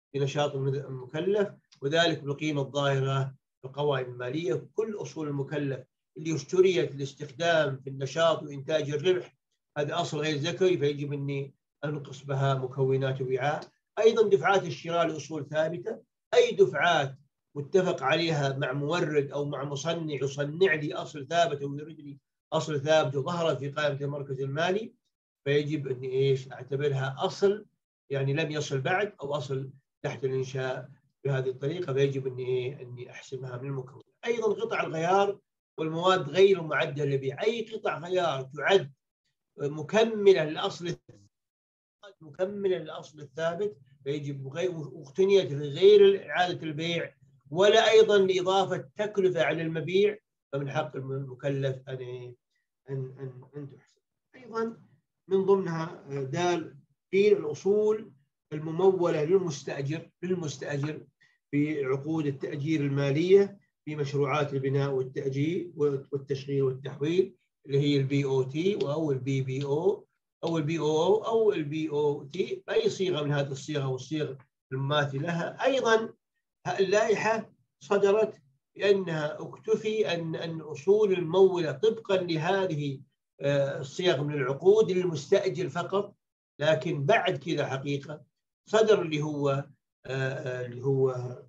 بنشاط المكلف، وذلك بالقيمة الظاهرة في القوائم المالية. كل أصول المكلف اللي اشتريت لاستخدام في النشاط وإنتاج الربح هذا أصل غير زكوي، فيجب أني أنقص بها مكونات وعاء. أيضا دفعات الشراء لأصول ثابتة، أي دفعات متفق عليها مع مورد أو مع مصنع يصنع لي أصل ثابت ويريد لي أصل ثابت وظهرت في قائمة المركز المالي، فيجب أني إيش أعتبرها أصل يعني لم يصل بعد، أو أصل تحت الإنشاء بهذه الطريقة، فيجب أني أحسبها من المكونات. أيضا قطع الغيار والمواد غير المعدة للبيع، أي قطع غيار تعد مكملة للأصل الثابت فيجب واقتنيت لغير إعادة البيع ولا أيضا لإضافة تكلفة على المبيع، فمن حق المكلف أن تحسب. أيضا من ضمنها قيل الأصول الممولة للمستأجر في عقود التأجير المالية في مشروعات البناء والتأجير والتشغيل والتحويل، اللي هي البي او تي او البي بي او او البي او او البي او تي، باي صيغه من هذه الصيغ والصيغ المماثله لها. ايضا اللائحه صدرت بانها اكتفي ان الاصول المموله طبقا لهذه الصيغ من العقود للمستاجر فقط، لكن بعد كذا حقيقه صدر اللي هو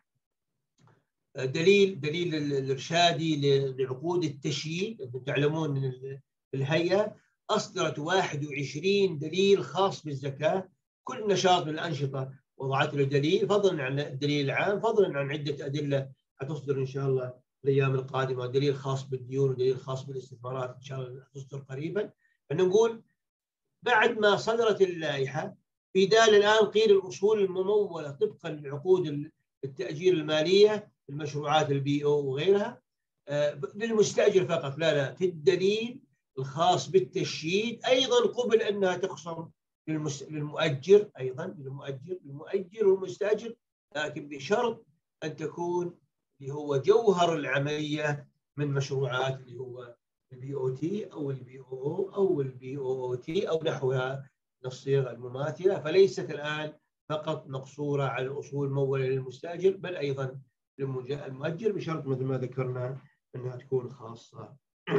دليل الارشادي لعقود التشييد. انتم تعلمون ان الهيئه اصدرت 21 دليل خاص بالزكاه، كل نشاط من الانشطه وضعت له دليل، فضلا عن الدليل العام، فضلا عن عده ادله حتصدر ان شاء الله الايام القادمه، دليل خاص بالديون ودليل خاص بالاستثمارات ان شاء الله حتصدر قريبا. فنقول بعد ما صدرت اللائحه في دال الان قيل الاصول المموله طبقا لعقود التاجير الماليه المشروعات البي او وغيرها للمستاجر فقط، لا في الدليل الخاص بالتشييد ايضا قبل انها تخصم للمؤجر، ايضا للمؤجر والمستاجر، لكن بشرط ان تكون اللي هو جوهر العمليه من مشروعات اللي هو البي او تي او البي او او البي او تي او نحوها من الصيغ المماثله، فليست الان فقط مقصوره على الاصول المموله للمستاجر بل ايضا المؤجر، بشرط مثل ما ذكرنا انها تكون خاصه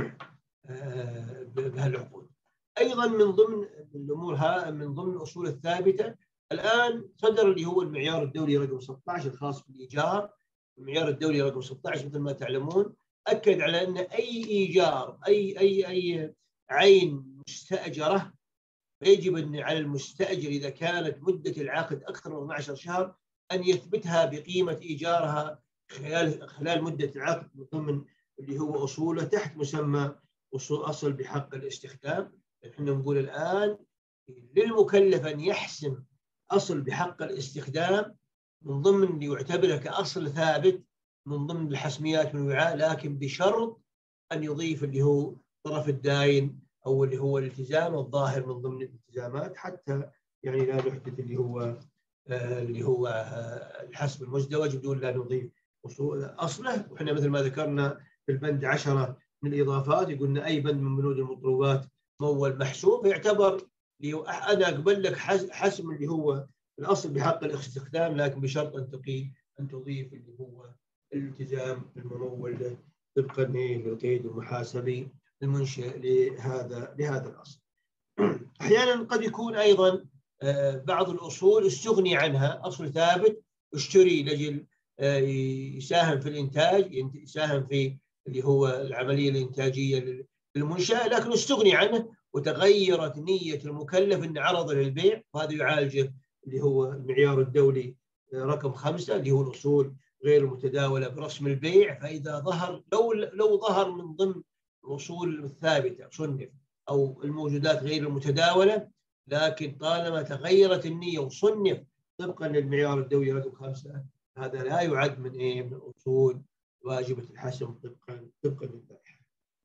بهالعقود. ايضا من ضمن الامور من ضمن الاصول الثابته الان صدر اللي هو المعيار الدولي رقم 16 الخاص بالايجار. المعيار الدولي رقم 16 مثل ما تعلمون اكد على ان اي ايجار اي عين مستاجره يجب ان على المستاجر اذا كانت مده العقد اكثر من 12 شهر ان يثبتها بقيمه ايجارها خلال مده العقد من ضمن اللي هو اصوله تحت مسمى اصل بحق الاستخدام. احنا نقول الان للمكلف ان يحسم اصل بحق الاستخدام من ضمن اللي يعتبره كاصل ثابت من ضمن الحسميات من الوعاء، لكن بشرط ان يضيف اللي هو طرف الداين او اللي هو الالتزام الظاهر من ضمن الالتزامات، حتى يعني لا نحدث اللي هو الحسم المزدوج بدون لا نضيف اصله. واحنا مثل ما ذكرنا في البند 10 من الاضافات يقولنا اي بند من بنود المطلوبات مول محسوب فيعتبر انا اقبل لك حسم اللي هو الاصل بحق الاستخدام، لكن بشرط ان تضيف اللي هو الالتزام الممول طبقا للقيد المحاسبي المنشئ لهذا الاصل. احيانا قد يكون ايضا بعض الاصول استغني عنها، اصل ثابت اشتري لاجل يساهم في الانتاج، يساهم في اللي هو العمليه الانتاجيه للمنشاه، لكن استغني عنه وتغيرت نيه المكلف ان عرضه للبيع، وهذا يعالجه اللي هو المعيار الدولي رقم 5 اللي هو الاصول غير المتداوله برسم البيع. فاذا ظهر لو ظهر من ضمن الاصول الثابته صنف او الموجودات غير المتداوله، لكن طالما تغيرت النيه وصنف طبقا للمعيار الدولي رقم 5، هذا لا يعد من من الاصول واجبه الحسم طبقا للائحه.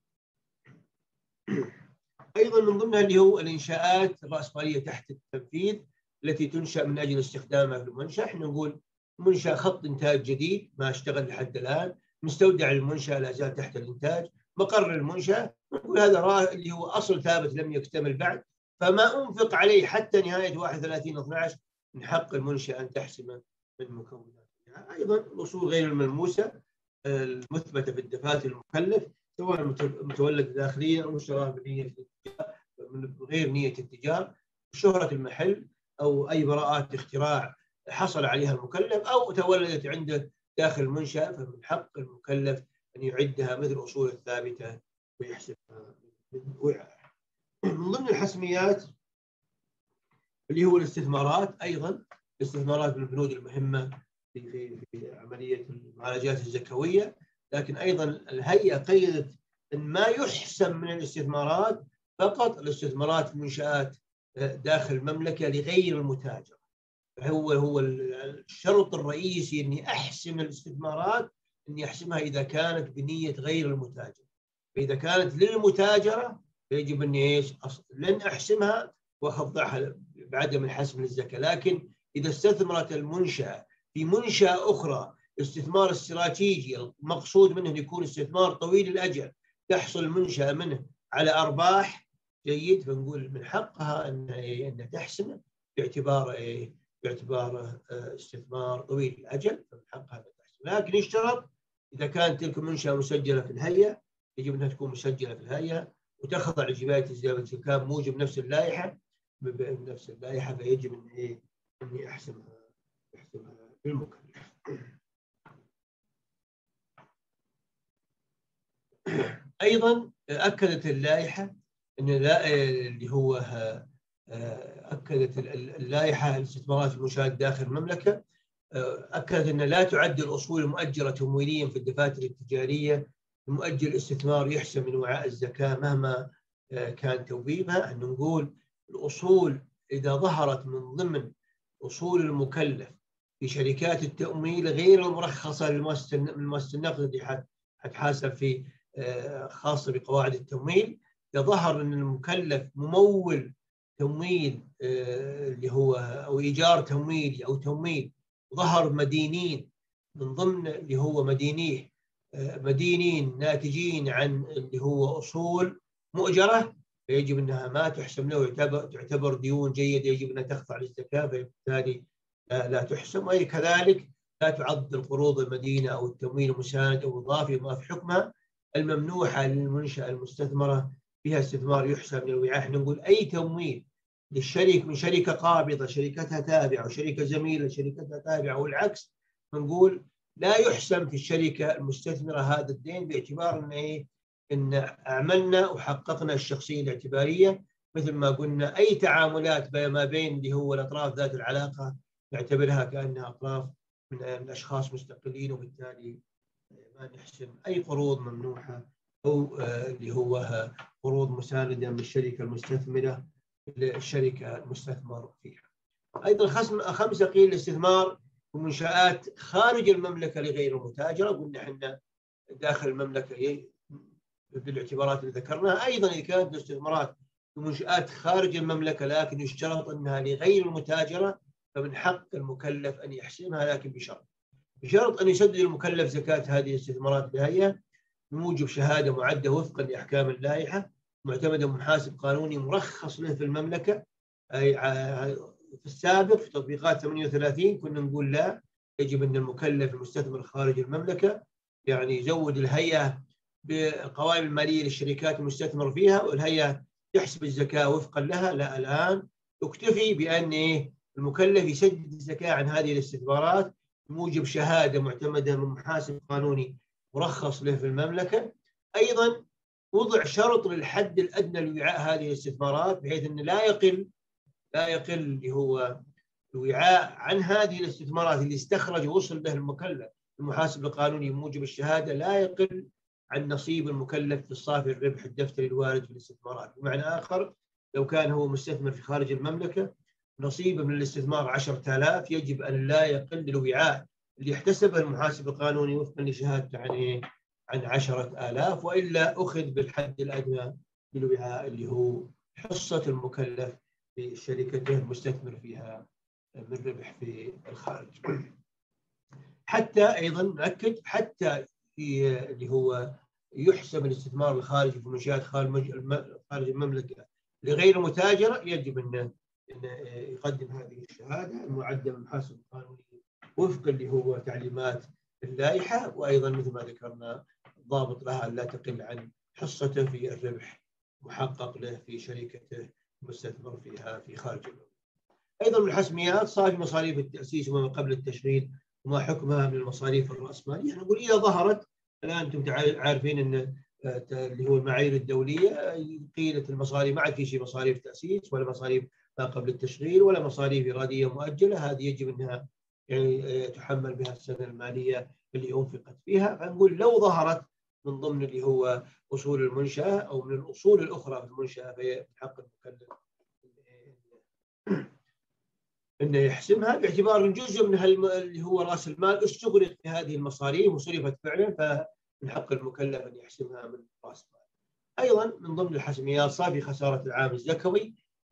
ايضا من ضمنها اللي هو الانشاءات الراسماليه تحت التنفيذ التي تنشا من اجل استخدامها في المنشا. احنا نقول منشا خط انتاج جديد ما اشتغل لحد الان، مستودع المنشا لا زال تحت الانتاج، مقر المنشا نقول هذا اللي هو اصل ثابت لم يكتمل بعد، فما انفق عليه حتى نهايه 31/12 من حق المنشأة أن تحسم من مكوناتها. أيضا الأصول غير الملموسة المثبتة في الدفاتر المكلف، سواء متولد داخليا أو مشتراه بنية الاتجار من غير نية التجار، شهرة المحل أو أي براءات اختراع حصل عليها المكلف أو تولدت عنده داخل المنشأة، فمن حق المكلف أن يعدها مثل الأصول الثابتة ويحسبها من وعاء. من ضمن الحسميات اللي هو الاستثمارات، أيضا الاستثمارات من البنود المهمة في عملية المعالجات الزكوية، لكن أيضا الهيئة قيدت أن ما يحسم من الاستثمارات فقط الاستثمارات في منشآت داخل المملكة لغير المتاجرة. هو الشرط الرئيسي أني أحسم الاستثمارات أني أحسمها إذا كانت بنية غير المتاجرة، فإذا كانت للمتاجرة يجب أني لن أحسمها وأخضعها بعدم الحسم للزكاة. لكن إذا استثمرت المنشأة في منشأة أخرى استثمار استراتيجي المقصود منه أن يكون استثمار طويل الأجل تحصل المنشأة منه على أرباح جيد، فنقول من حقها أن تحسم باعتباره استثمار طويل الأجل، فمن حقها أن تحسم. لكن يشترط إذا كانت تلك المنشأة مسجلة في الهيئة يجب أنها تكون مسجلة في الهيئة وتخضع لجباية الزكاة بموجب نفس اللائحة فيجب أن يحسمها بالمكلف. أيضا أكدت اللائحة أن اللي هو أكدت اللائحة الاستثمارات في المنشآت داخل المملكة، أكدت أن لا تعد الأصول المؤجرة تمويليا في الدفاتر التجارية المؤجل الاستثمار يحسم من وعاء الزكاة مهما كان توبيبها. أن نقول الأصول إذا ظهرت من ضمن أصول المكلف في شركات التمويل غير المرخصة لمؤسسة النقد اللي حتحاسب في خاصة بقواعد التمويل، إذا ظهر أن المكلف ممول تمويل اللي هو أو إيجار تمويلي أو تمويل، ظهر مدينين من ضمن اللي هو مدينين ناتجين عن اللي هو أصول مؤجرة، فيجب أنها ما تحسم له، تعتبر ديون جيدة يجب أنها تخضع للزكاة، فبالتالي لا تحسم. وهي كذلك لا تعد القروض المدينة أو التمويل المساند أو الإضافي ما في حكمها الممنوحة للمنشأة المستثمرة فيها استثمار يحسب من الوعاء. احنا نقول أي تمويل للشريك من شركة قابضة شركتها تابعة وشركة زميلة شركتها تابعة والعكس، نقول لا يحسم في الشركة المستثمرة هذا الدين باعتبار إن أعملنا وحققنا الشخصية الاعتبارية، مثل ما قلنا أي تعاملات ما بين اللي هو الأطراف ذات العلاقة نعتبرها كأنها أطراف من أشخاص مستقلين، وبالتالي ما نحسم أي قروض ممنوحة أو اللي هو قروض مساندة من الشركة المستثمرة للشركة المستثمر فيها. أيضا خمسة قيل الاستثمار في منشآت خارج المملكة لغير المتاجرة، قلنا احنا داخل المملكة بالاعتبارات اللي ذكرناها. أيضا إذا كانت الاستثمارات في منشآت خارج المملكة لكن يشترط أنها لغير المتاجرة فمن حق المكلف أن يحسمها، لكن بشرط أن يسدد المكلف زكاة هذه الاستثمارات بهيئة بموجب شهادة معدة وفقا لأحكام اللائحة معتمدة محاسب قانوني مرخص له في المملكة. أي في السابق في تطبيقات 38 كنا نقول لا، يجب أن المكلف المستثمر خارج المملكة يعني يزود الهيئة بالقوائم المالية للشركات المستثمر فيها والهيئة تحسب الزكاة وفقا لها. لا، الآن تكتفي بأن المكلف يسدد الزكاة عن هذه الاستثمارات بموجب شهادة معتمدة من محاسب قانوني مرخص له في المملكة. أيضا وضع شرط للحد الأدنى لوعاء هذه الاستثمارات بحيث أن لا يقل اللي هو الوعاء عن هذه الاستثمارات اللي استخرج ووصل به المكلف المحاسب القانوني بموجب الشهادة، لا يقل عن نصيب المكلف في الصافي الربح الدفتري الوارد في الاستثمارات. بمعنى آخر، لو كان هو مستثمر في خارج المملكة نصيبه من الاستثمار 10,000 يجب أن لا يقل الوعاء اللي يحتسبه المحاسب القانوني وفقا لشهادته عن 10,000، وإلا أخذ بالحد الأدنى للوعاء اللي هو حصة المكلف في شركته المستثمر فيها من ربح في الخارج. حتى أيضا نأكد حتى في اللي هو يحسب الاستثمار الخارجي في منشآت خارج المملكة لغير متاجرة يجب أن انه يقدم هذه الشهاده المعده بالمحاسب القانوني وفق اللي هو تعليمات اللائحه، وايضا مثل ما ذكرنا ضابط لها لا تقل عن حصته في الربح محقق له في شركته المستثمر فيها في خارج البلد. ايضا من الحسميات صافي مصاريف التاسيس وما قبل التشغيل وما حكمها من المصاريف الراسماليه. نقول اذا ظهرت الان انتم عارفين ان اللي هو المعايير الدوليه قيلت المصاريف ما عاد في شيء مصاريف تاسيس ولا مصاريف ما قبل التشغيل ولا مصاريف اراديه مؤجله، هذه يجب انها يعني تحمل بها السنه الماليه اللي انفقت فيها. فنقول لو ظهرت من ضمن اللي هو اصول المنشاه او من الاصول الاخرى في المنشاه فهي حق المكلف انه يحسمها باعتبار جزء من اللي هو راس المال استغرق في هذه المصاريف وصرفت فعلا، فمن حق المكلف ان يحسمها من راس المال. ايضا من ضمن الحسميات صافي خساره العام الزكوي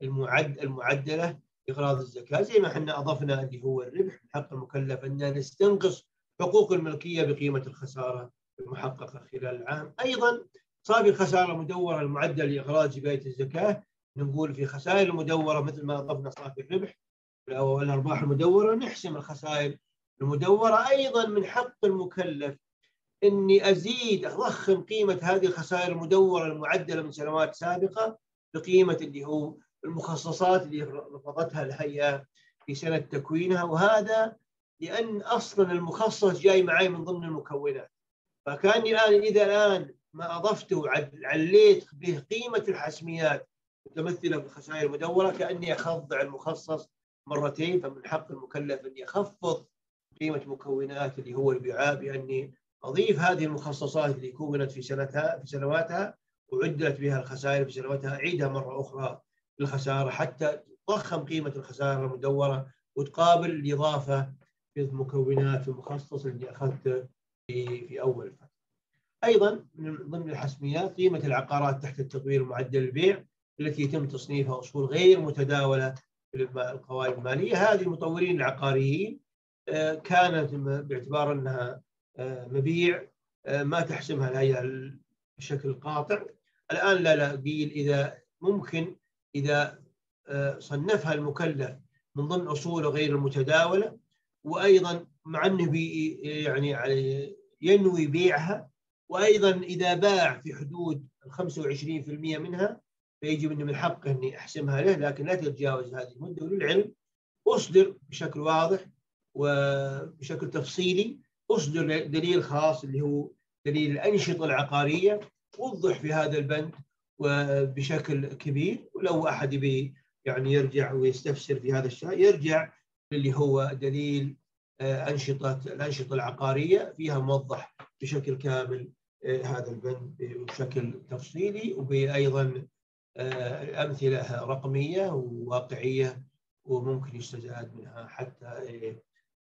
المعدله اقراض الزكاه، زي ما احنا اضفنا اللي هو الربح من حق المكلف ان نستنقص حقوق الملكيه بقيمه الخساره المحققه خلال العام. ايضا صافي الخساره المدوره المعدله لاخراج جبايه الزكاه، نقول في خسائر المدوره مثل ما اضفنا صافي الربح او الارباح المدوره نحسم الخسائر المدوره. ايضا من حق المكلف اني ازيد اضخم قيمه هذه الخسائر المدوره المعدله من سنوات سابقه بقيمه اللي هو المخصصات اللي رفضتها الهيئه في سنه تكوينها، وهذا لان اصلا المخصص جاي معي من ضمن المكونات. فكاني الان ما اضفته عليت به قيمه الحسميات متمثله في الخسائر المدوره كاني اخضع المخصص مرتين. فمن حق المكلف ان يخفض قيمه مكونات اللي هو البيعاء باني اضيف هذه المخصصات اللي كونت في سنواتها وعدلت بها الخسائر في سنواتها، اعيدها مره اخرى للخساره حتى تضخم قيمه الخساره المدوره وتقابل الاضافه في المكونات المخصص اللي اخذته في اول فتره. ايضا من ضمن الحسميات قيمه العقارات تحت التطوير المعدل البيع التي يتم تصنيفها اصول غير متداوله في القوائم الماليه. هذه المطورين العقاريين كانت باعتبار انها مبيع ما تحسمها الهيئه بشكل قاطع. الان لا قيل اذا ممكن اذا صنفها المكلف من ضمن اصوله غير المتداوله وايضا مع انه يعني ينوي بيعها، وايضا اذا باع في حدود 25% منها فيجب انه من حقه اني احسمها له، لكن لا تتجاوز هذه المده. وللعلم اصدر بشكل واضح وبشكل تفصيلي اصدر دليل خاص اللي هو دليل الانشطه العقاريه، وضح في هذا البند وبشكل كبير. ولو احد يبي يعني يرجع ويستفسر في هذا الشيء يرجع اللي هو دليل الانشطه العقاريه، فيها موضح بشكل كامل هذا البند بشكل تفصيلي وبايضا امثله رقميه وواقعيه وممكن يستزاد منها حتى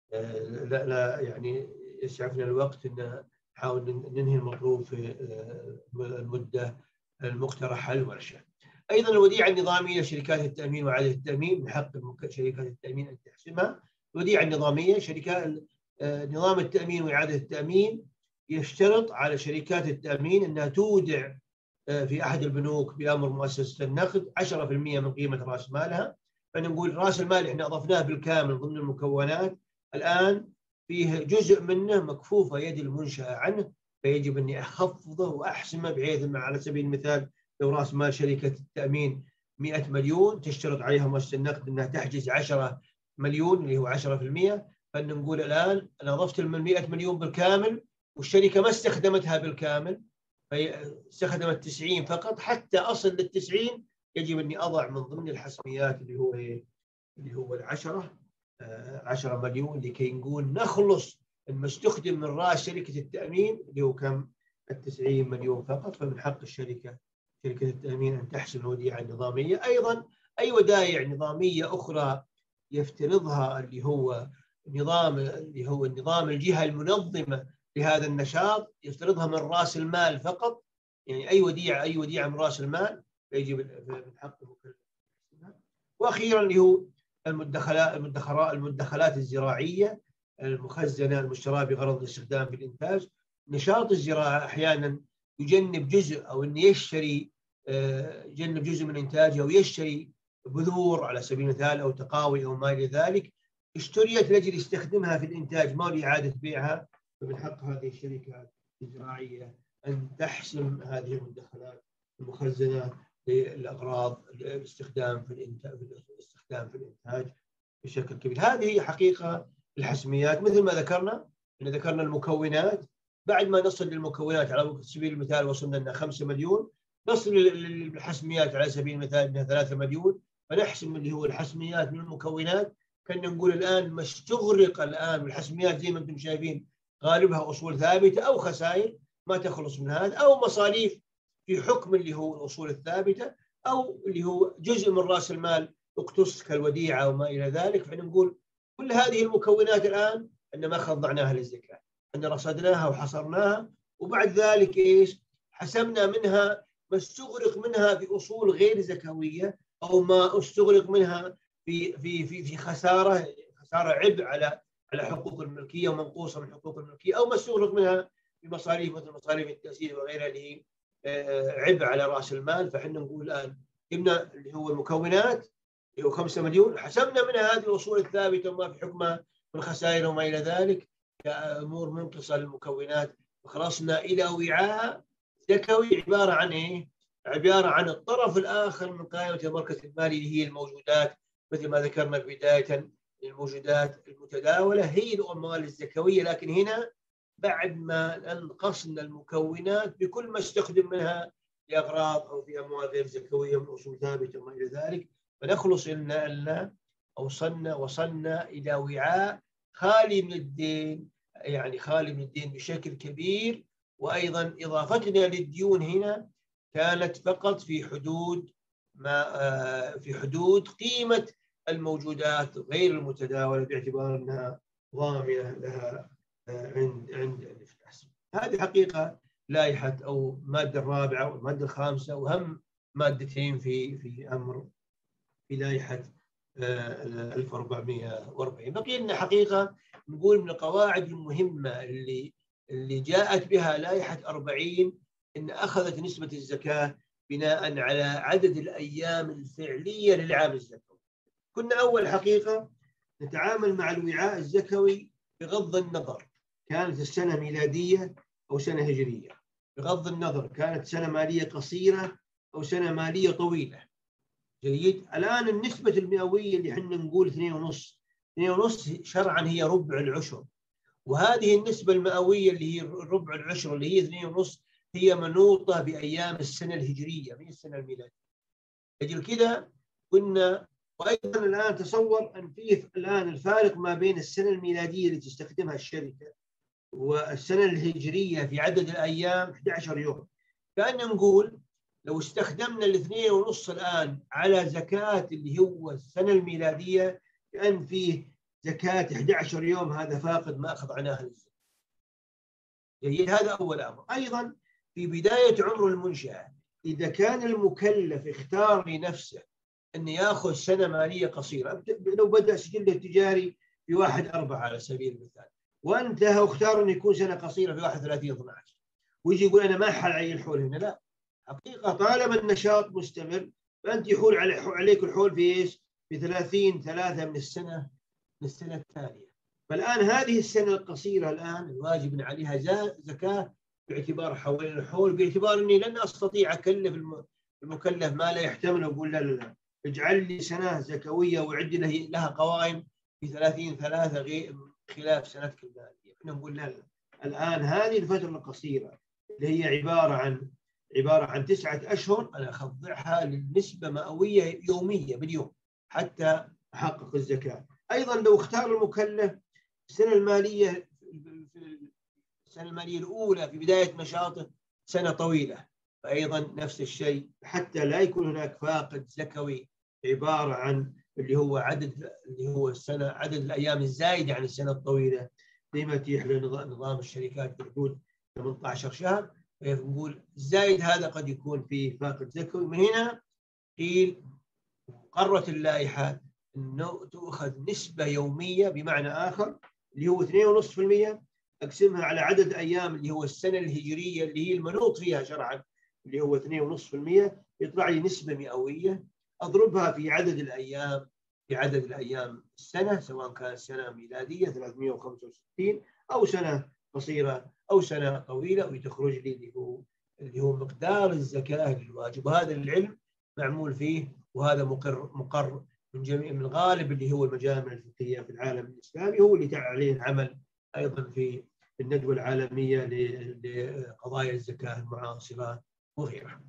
لا يعني يسعفنا الوقت ان نحاول ننهي المطلوب في المده المقترحه للورشه. ايضا الوديعه النظاميه لشركات التامين واعاده التامين من حق شركات التامين ان تحسمها. الوديعه النظاميه شركات نظام التامين واعاده التامين يشترط على شركات التامين انها تودع في احد البنوك بامر مؤسسه النقد 10% من قيمه راس مالها. فنقول راس المال احنا اضفناه بالكامل ضمن المكونات، الان فيه جزء منه مكفوفه يد المنشاه عنه فيجب اني اخفضه واحسمه، بحيث ان على سبيل المثال لو راس مال شركه التامين 100 مليون تشترط عليها مؤسسه النقد انها تحجز 10 مليون اللي هو 10%، فان نقول الان انا اضفت ال 100 مليون بالكامل والشركه ما استخدمتها بالكامل، استخدمت 90 فقط، حتى اصل لل90 يجب اني اضع من ضمن الحسميات اللي هو ال10 10 مليون لكي نقول نخلص ما استخدم من راس شركه التامين اللي هو كم ال90 مليون فقط. فمن حق شركه التامين ان تحسم الوديعه النظاميه. ايضا اي ودائع نظاميه اخرى يفترضها اللي هو النظام الجهه المنظمه لهذا النشاط يفترضها من راس المال فقط، يعني اي وديعه من راس المال يجب من حق المكلف. واخيرا اللي هو المدخلات الزراعيه المخزنه المشتراه بغرض الاستخدام في الانتاج. نشاط الزراعه احيانا يجنب جزء او انه يجنب جزء من انتاجه او يشتري بذور على سبيل المثال أو تقاوي أو ما إلى ذلك، اشتريت لأجل يستخدمها في الإنتاج ما لإعادة بيعها، فمن حق هذه الشركات الزراعية أن تحسم هذه المدخرات المخزنة للأغراض الاستخدام في الإنتاج بشكل كبير. هذه حقيقة الحسميات. مثل ما ذكرنا المكونات، بعد ما نصل للمكونات على سبيل المثال وصلنا لنا 5 مليون، نصل للحسميات على سبيل المثال انها 3 مليون، فنحسم اللي هو الحسميات من المكونات. كنا نقول الان ما استغرق الان، والحسميات زي ما انتم شايفين غالبها اصول ثابته او خسائر ما تخلص من هذا، او مصاريف في حكم اللي هو الاصول الثابته، او اللي هو جزء من راس المال اقتص كالوديعه وما الى ذلك. فاحنا نقول كل هذه المكونات الان ان ما خضعناها للزكاه، ان رصدناها وحصرناها، وبعد ذلك ايش؟ حسمنا منها ما استغرق منها في اصول غير زكويه، او ما استغرق منها في خساره عبء على حقوق الملكيه ومنقوصه من حقوق الملكيه، او ما استغرق منها في مصاريف مثل مصاريف التاسيس وغيرها اللي هي عبء على راس المال. فاحنا نقول الان جبنا اللي هو المكونات اللي هو 5 مليون، حسبنا منها هذه الاصول الثابته وما في حكمها من خسائر وما الى ذلك كامور منقصه للمكونات، وخلصنا الى وعاء زكوي عباره عن ايه؟ عباره عن الطرف الاخر من قائمه المركز المالي اللي هي الموجودات، مثل ما ذكرنا بدايه الموجودات المتداوله هي الاموال الزكويه. لكن هنا بعد ما انقصنا المكونات بكل ما استخدم منها لاغراض او في اموال غير زكويه من اصول ثابته وما الى ذلك، فنخلص ان وصلنا الى وعاء خالي من الدين، يعني خالي من الدين بشكل كبير. وايضا اضافتنا للديون هنا كانت فقط في حدود قيمه الموجودات غير المتداوله باعتبار انها ضامنه لها عند الافلاس. هذه حقيقه لائحه او الماده الرابعه والماده الخامسه، واهم مادتين في لائحه 1440. بقي لنا حقيقه نقول من القواعد المهمه اللي جاءت بها لائحه 40 ان اخذت نسبه الزكاه بناء على عدد الايام الفعليه للعام الزكوي. كنا اول حقيقه نتعامل مع الوعاء الزكوي بغض النظر كانت السنه ميلاديه او سنه هجريه، بغض النظر كانت سنه ماليه قصيره او سنه ماليه طويله. جيد. الان النسبه المئويه اللي احنا نقول 2.5 شرعا هي ربع العشر، وهذه النسبه المئويه اللي هي ربع العشر اللي هي 2.5 هي منوطه بايام السنه الهجريه من السنه الميلاديه. اجل كذا كنا. وايضا الان تصور ان في الان الفارق ما بين السنه الميلاديه اللي تستخدمها الشركه والسنه الهجريه في عدد الايام 11 يوم. كأن نقول لو استخدمنا الاثنين ونص الآن على زكاة اللي هو السنة الميلادية كأن فيه زكاة 11 يوم، هذا فاقد ما أخضعناها للزكاة. جيد. هذا أول أمر. أيضا في بداية عمر المنشأة إذا كان المكلف اختار لنفسه أن يأخذ سنة مالية قصيرة، لو بدأ سجله التجاري في 1/4 على سبيل المثال، وانتهى واختار أن يكون سنة قصيرة في 31/12، ويجي يقول أنا ما حل علي الحول هنا. لا، حقيقة طالما النشاط مستمر فأنت يحول عليك الحول في إيش؟ في 30/3 من السنة التالية. فالآن هذه السنة القصيرة الآن الواجب عليها زكاة باعتبار حولين الحول، باعتبار أني لن أستطيع أكلف المكلف ما لا يحتمل وأقول لا اجعل لي سنة زكوية وعد لها قوائم في 30/3 غير خلاف سنتك المالية. احنا نقول لا، الآن هذه الفترة القصيرة اللي هي عبارة عن 9 أشهر أنا أخضعها للنسبة مئوية يومية باليوم حتى أحقق الزكاة. أيضا لو اختار المكلف السنة المالية الأولى في بداية نشاطه سنة طويلة، فأيضا نفس الشيء حتى لا يكون هناك فاقد زكوي عبارة عن اللي هو السنة عدد الأيام الزايدة عن السنة الطويلة زي ما يتيح لنظام الشركات في حدود 18 شهر. نقول الزايد هذا قد يكون فيه فاقد زكوي. من هنا قيل قررت اللائحة أنه تأخذ نسبة يومية، بمعنى آخر اللي هو 2.5% أقسمها على عدد أيام اللي هو السنة الهجرية اللي هي المنوط فيها شرعا اللي هو 2.5%، يطلع لي نسبة مئوية. اضربها في عدد الايام، في عدد الايام السنه، سواء كانت سنه ميلاديه 365 او سنه قصيره او سنه طويله، وتخرج لي اللي هو مقدار الزكاه الواجب. وهذا العلم معمول فيه، وهذا مقر من غالب اللي هو المجامع الفقهيه في العالم الاسلامي، هو اللي تعمل عليه العمل ايضا في الندوه العالميه لقضايا الزكاه المعاصره وغيرها.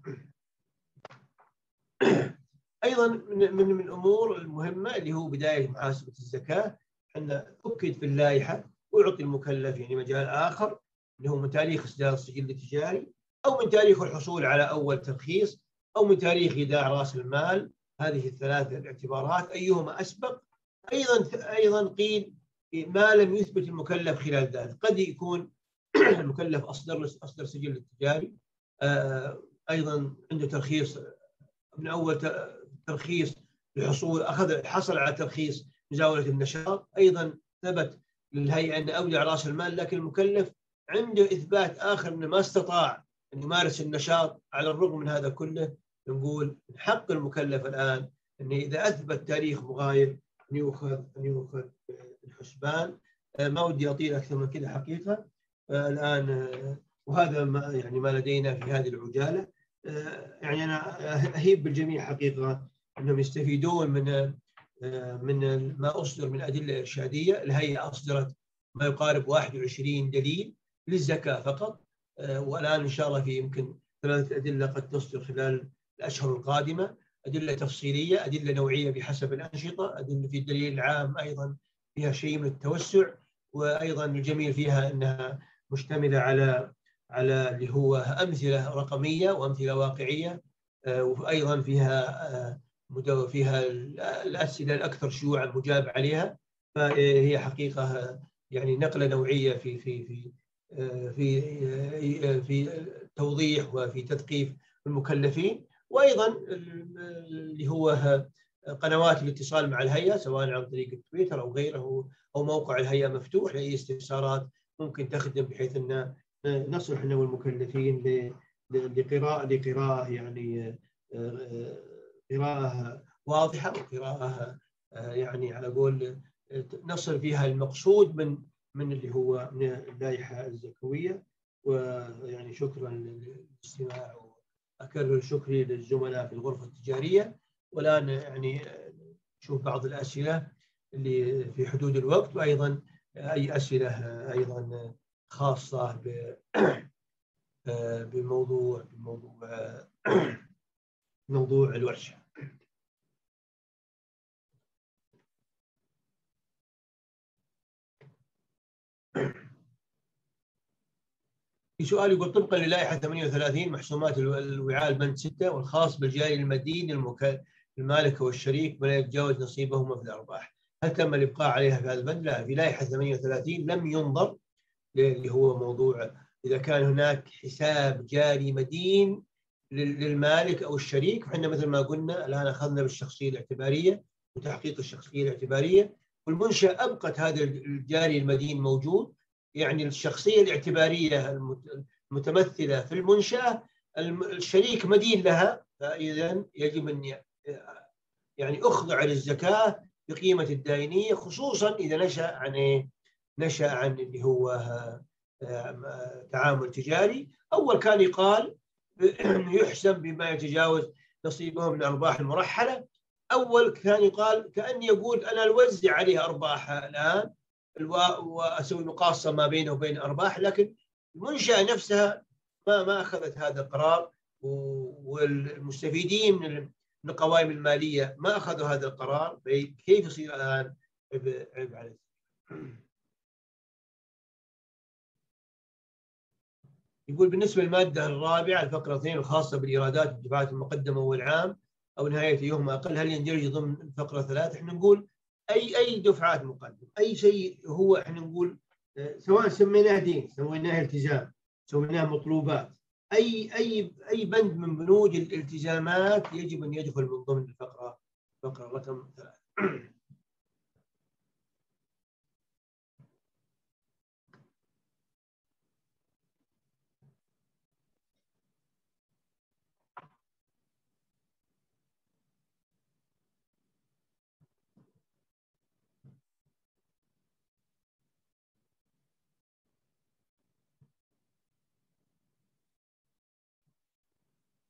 ايضا من الامور المهمه اللي هو بدايه محاسبه الزكاه، ان اكد في اللائحه ويعطي المكلف يعني مجال اخر، اللي هو من تاريخ اصدار السجل التجاري، او من تاريخ الحصول على اول ترخيص، او من تاريخ ايداع راس المال. هذه الثلاث الاعتبارات ايهما اسبق. ايضا قيل ما لم يثبت المكلف خلال ذلك. قد يكون المكلف اصدر سجل تجاري، ايضا عنده ترخيص من اول ترخيص لحصول حصل على ترخيص مزاوله النشاط، ايضا ثبت للهيئه ان اودع راس المال، لكن المكلف عنده اثبات اخر انه ما استطاع ان يمارس النشاط. على الرغم من هذا كله نقول من حق المكلف الان انه اذا اثبت تاريخ مغاير ان يؤخذ بالحسبان. ما ودي اطيل اكثر من كذا حقيقه الان، وهذا ما لدينا في هذه العجاله. يعني انا اهيب بالجميع حقيقه انهم يستفيدون من ما اصدر من ادله ارشاديه. الهيئه اصدرت ما يقارب 21 دليل للزكاه فقط، والان ان شاء الله في يمكن 3 ادله قد تصدر خلال الاشهر القادمه، ادله تفصيليه، ادله نوعيه بحسب الانشطه، ادله في الدليل العام ايضا فيها شيء من التوسع، وايضا الجميل فيها انها مشتمله على اللي هو امثله رقميه وامثله واقعيه، وايضا فيها الاسئله الاكثر شيوعا مجاب عليها. فهي حقيقه يعني نقله نوعيه في توضيح وفي تثقيف المكلفين. وايضا اللي هو قنوات الاتصال مع الهيئه، سواء عن طريق التويتر او غيره، او موقع الهيئه مفتوح لاي استفسارات ممكن تخدم، بحيث ان نصلح احنا والمكلفين لقراءة يعني قراءة واضحة، وقراءة يعني على قول نصل فيها المقصود من اللي هو من اللائحة الزكوية. ويعني شكرا للاستماع، وأكرر شكري للزملاء في الغرفة التجارية. والآن يعني نشوف بعض الأسئلة اللي في حدود الوقت، وأيضا أي أسئلة أيضا خاصة بموضوع موضوع الورشة. في سؤال يقول طبقا للائحة 38 محسومات الوعاء البند 6 والخاص بالجاري المدين المالك والشريك ولا يتجاوز نصيبهما في الأرباح، هل تم الإبقاء عليها في هذا البند؟ لا، في لائحة 38 لم ينظر اللي هو موضوع إذا كان هناك حساب جاري مدين للمالك أو الشريك. فإحنا مثل ما قلنا الآن أخذنا بالشخصية الاعتبارية وتحقيق الشخصية الاعتبارية، والمنشأة أبقت هذا الجاري المدين موجود. يعني الشخصية الاعتبارية المتمثلة في المنشأة الشريك مدين لها، فإذا يجب أن يعني أخضع للزكاة بقيمة الدائنية، خصوصا إذا نشأ عن اللي هو تعامل تجاري. أول كان يقال يحسب بما يتجاوز نصيبه من الأرباح المرحلة. أول كان يقال كأن يقول أنا أوزع عليها أرباحها الآن وأسوي مقاصة ما بينه وبين أرباح، لكن المنشأة نفسها ما أخذت هذا القرار، والمستفيدين من القوائم المالية ما أخذوا هذا القرار. كيف يصير الآن عيب عليه؟ يقول بالنسبة للمادة الرابعة الفقرة 2 الخاصة بالإيرادات والدفعات المقدمة والعام أو نهاية يوم أقل، هل يندرج ضمن الفقرة 3؟ احنا نقول أي دفعات مقدمة، أي شيء هو احنا نقول سواء سميناه دين، سميناه التزام، سميناه مطلوبات، أي بند من بنود الالتزامات يجب أن يدخل من ضمن الفقرة رقم 3.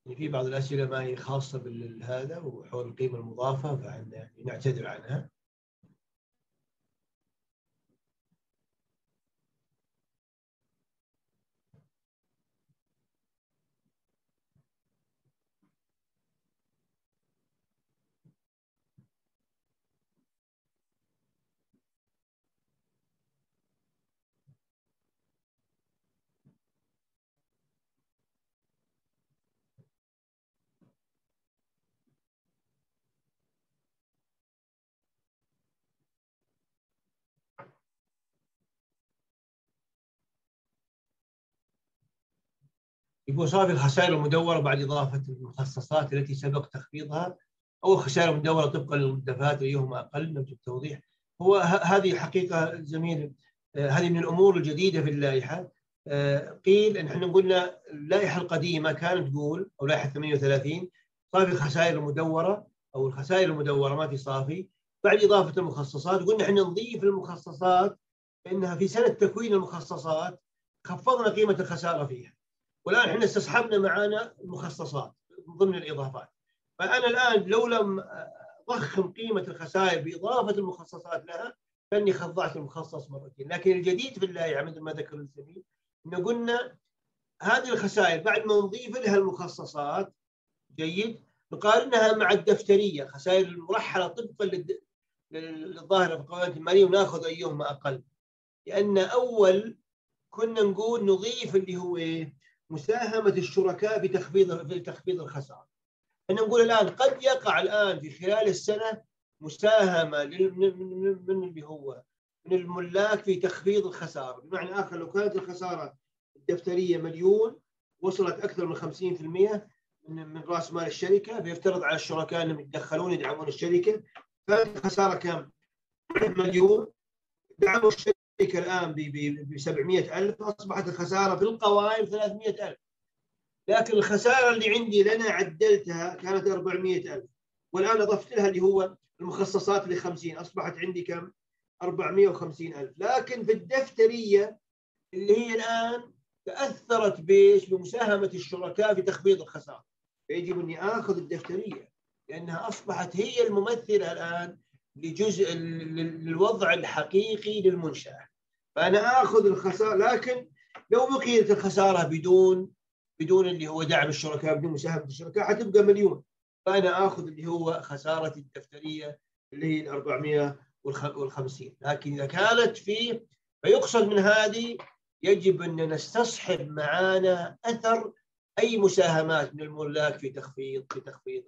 يعني في بعض الأسئلة ما هي خاصة بهذا وحول القيمة المضافة، فإحنا يعني نعتذر عنها. يقول صافي الخسائر المدورة بعد إضافة المخصصات التي سبق تخفيضها، أو الخسائر المدورة طبقا للدفاتر أيهما أقل. نرجو التوضيح. هو هذه حقيقة زميل، هذه من الأمور الجديدة في اللائحة. قيل أن احنا قلنا اللائحة القديمة كانت تقول، أو لائحة 38، صافي الخسائر المدورة أو الخسائر المدورة ما في صافي بعد إضافة المخصصات. قلنا احنا نضيف المخصصات لأنها في سنة تكوين المخصصات خفضنا قيمة الخسارة فيها، والان احنا استصحبنا معانا المخصصات من ضمن الاضافات. فانا الان لو لم اضخم قيمه الخسائر باضافه المخصصات لها فاني خضعت المخصص مرتين. لكن الجديد في اللائحه مثل ما ذكر الزميل انه قلنا هذه الخسائر بعد ما نضيف لها المخصصات، جيد، نقارنها مع الدفتريه، خسائر المرحله طبقا للظاهره في القوائم الماليه، وناخذ ايهما اقل. لان اول كنا نقول نضيف اللي هو مساهمة الشركاء في تخفيض الخسارة. احنا نقول الآن قد يقع الآن في خلال السنة مساهمة من اللي هو من الملاك في تخفيض الخسارة. بمعنى آخر لو كانت الخسارة الدفترية مليون وصلت أكثر من 50% من رأس مال الشركة، بيفترض على الشركاء أنهم يتدخلون يدعمون الشركة. كانت الخسارة كم؟ مليون. دعموا الشركة الآن ب 700,000، أصبحت الخسارة في القوائم 300,000. لكن الخسارة اللي عندي لأنا عدلتها كانت 400,000، والآن أضفت لها اللي هو المخصصات ل 50، أصبحت عندي كم؟ 450,000. لكن في الدفترية اللي هي الآن تأثرت بإيش؟ بمساهمة الشركاء في تخفيض الخسارة، فيجب أني آخذ الدفترية لأنها أصبحت هي الممثلة الآن لجزء للوضع الحقيقي للمنشأة. فأنا آخذ الخسارة. لكن لو بقيت الخسارة بدون اللي هو دعم الشركاء، بدون مساهمة الشركاء، حتبقى مليون. فأنا آخذ اللي هو خسارة الدفترية اللي هي 450. لكن إذا كانت فيقصد من هذه يجب أن نستصحب معانا أثر أي مساهمات من الملاك في تخفيض.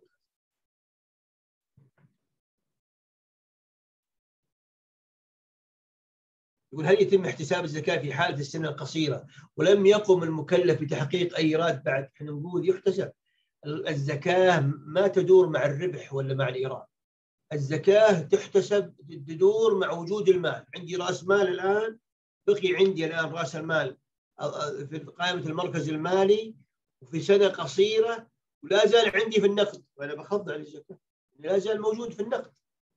يقول هل يتم احتساب الزكاة في حالة السنة القصيرة ولم يقم المكلف بتحقيق أي إيراد بعد؟ احنا نقول يحتسب. الزكاة ما تدور مع الربح ولا مع الإيراد. الزكاة تحتسب تدور مع وجود المال. عندي رأس مال الآن، بقي عندي الآن رأس المال في قائمة المركز المالي وفي سنة قصيرة ولا زال عندي في النقد، وأنا بخضع للزكاة، لا زال موجود في النقد.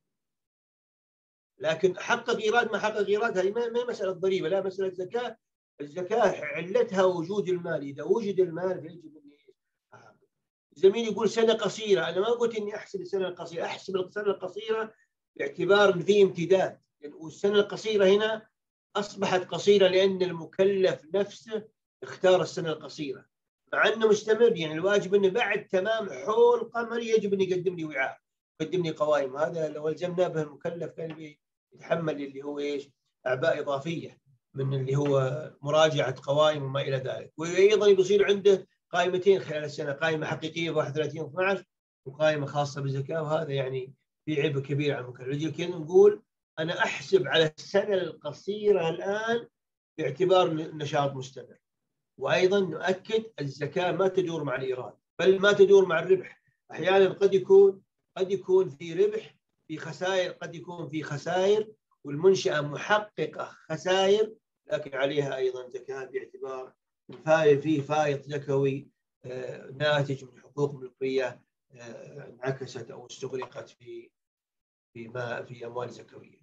لكن حقق ايراد ما حقق ايراد هذه ما مساله ضريبه، لا مساله زكاه. الزكاه علتها وجود المال، اذا وجد المال فيجب ان زميلي يقول سنه قصيره. انا ما قلت اني احسب السنه القصيره، احسب السنه القصيره باعتبار ان في امتداد، والسنه القصيره هنا اصبحت قصيره لان المكلف نفسه اختار السنه القصيره مع انه مستمر. يعني الواجب انه بعد تمام حول قمري يجب ان يقدم لي وعاء، يقدم لي قوائم. هذا لو الزمنا به المكلف كان يتحمل اللي هو ايش؟ اعباء اضافيه من اللي هو مراجعه قوائم وما الى ذلك. وايضا بيصير عنده قائمتين خلال السنه، قائمه حقيقيه ب 31 12 وقائمه خاصه بالزكاه، وهذا يعني في عبء كبير على المكلف. نجي كذا نقول انا احسب على السنه القصيره الان باعتبار النشاط مستمر. وايضا نؤكد الزكاه ما تدور مع الايراد، بل ما تدور مع الربح. احيانا قد يكون في ربح في خسائر، قد يكون في خسائر والمنشاه محققه خسائر لكن عليها ايضا زكاه باعتبار في فائض زكوي ناتج من حقوق ملكيه انعكست او استغرقت في اموال زكويه.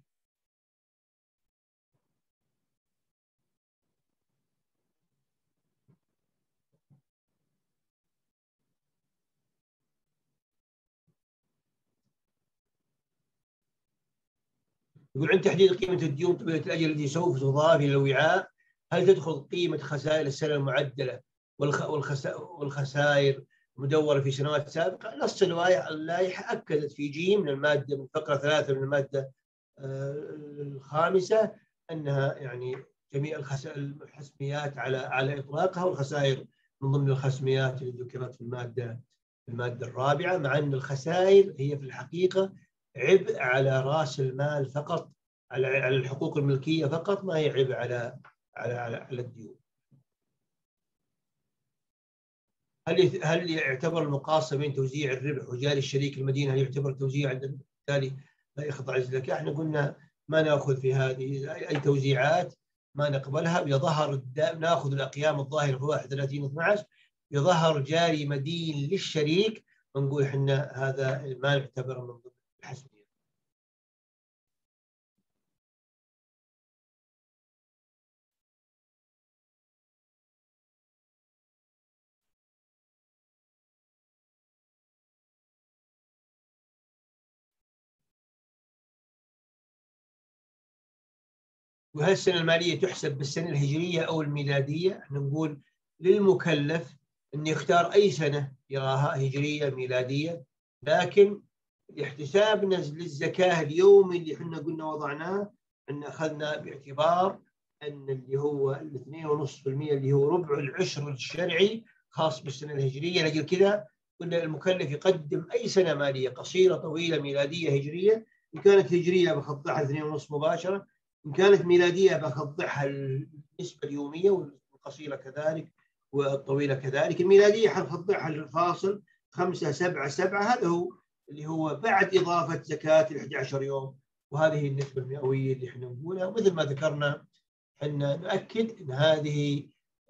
يقول عند تحديد قيمة الديون طويلة الأجل التي سوف تضاف إلى الوعاء، هل تدخل قيمة خسائر السنة المعدلة والخسائر مدورة في سنوات سابقة؟ نص اللائحة أكدت في ج من المادة من فقرة 3 من المادة الخامسة أنها يعني جميع الحسميات على إطلاقها، والخسائر من ضمن الخسميات اللي ذكرت في المادة الرابعة، مع أن الخسائر هي في الحقيقة عبء على رأس المال فقط، على الحقوق الملكية فقط، ما هي عبء على الديون. هل يعتبر المقاصة بين توزيع الربح وجاري الشريك المدين هل يعتبر توزيع عند بالتالي لا يخضع للزكاة؟ احنا قلنا ما ناخذ في هذه اي توزيعات، ما نقبلها. بيظهر ناخذ الاقيام الظاهره في 31/12 يظهر جاري مدين للشريك، ونقول احنا هذا ما نعتبره من ضمن الحسمية. وهل السنة المالية تحسب بالسنة الهجرية أو الميلادية؟ احنا نقول للمكلف أن يختار أي سنة يراها، هجرية ميلادية، لكن احتسابنا للزكاة اليومي اللي احنا قلنا وضعناه أن أخذنا باعتبار أن اللي هو 2.5% اللي هو ربع العشر الشرعي خاص بالسنة الهجرية. لأجل كذا قلنا المكلف يقدم أي سنة مالية قصيرة طويلة ميلادية هجرية، إن كانت هجرية بخضعها 2.5 مباشرة، إن كانت ميلادية بخضعها النسبة اليومية، والقصيرة كذلك والطويلة كذلك. الميلادية حنخضعها الفاصل 5/7/7، هذا هو اللي هو بعد إضافة زكاة ال 11 يوم، وهذه النسبة المئوية اللي احنا نقولها. ومثل ما ذكرنا احنا نؤكد ان هذه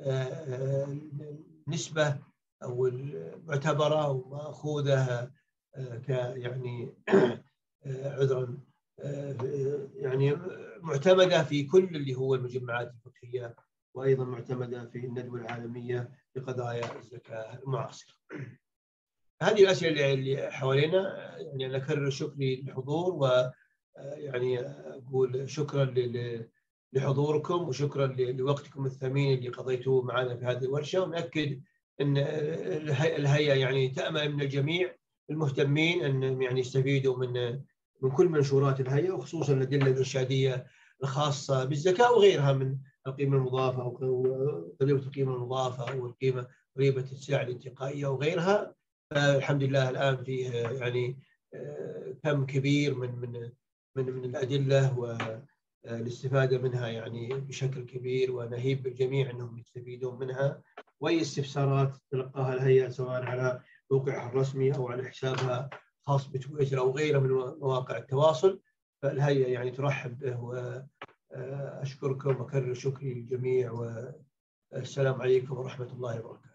نسبة او معتبرة ومأخوذة يعني عذرا يعني معتمدة في كل اللي هو المجمعات الفقهية، وأيضا معتمدة في الندوة العالمية لقضايا الزكاة المعاصرة. هذه الأسئلة اللي حوالينا، يعني أنا أكرر شكري للحضور، ويعني أقول شكرا لحضوركم وشكرا لوقتكم الثمين اللي قضيتوه معنا في هذه الورشة. ونأكد أن الهيئة يعني تأمل من الجميع المهتمين أن يعني يستفيدوا من كل منشورات الهيئة، وخصوصا الأدلة الإرشادية الخاصة بالزكاة وغيرها من القيمة المضافة أو ضريبة القيمة المضافة أو القيمة ضريبة السلع الانتقائية وغيرها. الحمد لله الآن فيه يعني كم كبير من الأدلة والاستفادة منها يعني بشكل كبير، ونهيب بالجميع أنهم يستفيدون منها. وأي استفسارات تلقاها الهيئة سواء على موقعها الرسمي أو على حسابها خاص بتويتر أو غيره من مواقع التواصل، فالهيئة يعني ترحب به. وأشكركم وأكرر شكري للجميع، والسلام عليكم ورحمة الله وبركاته.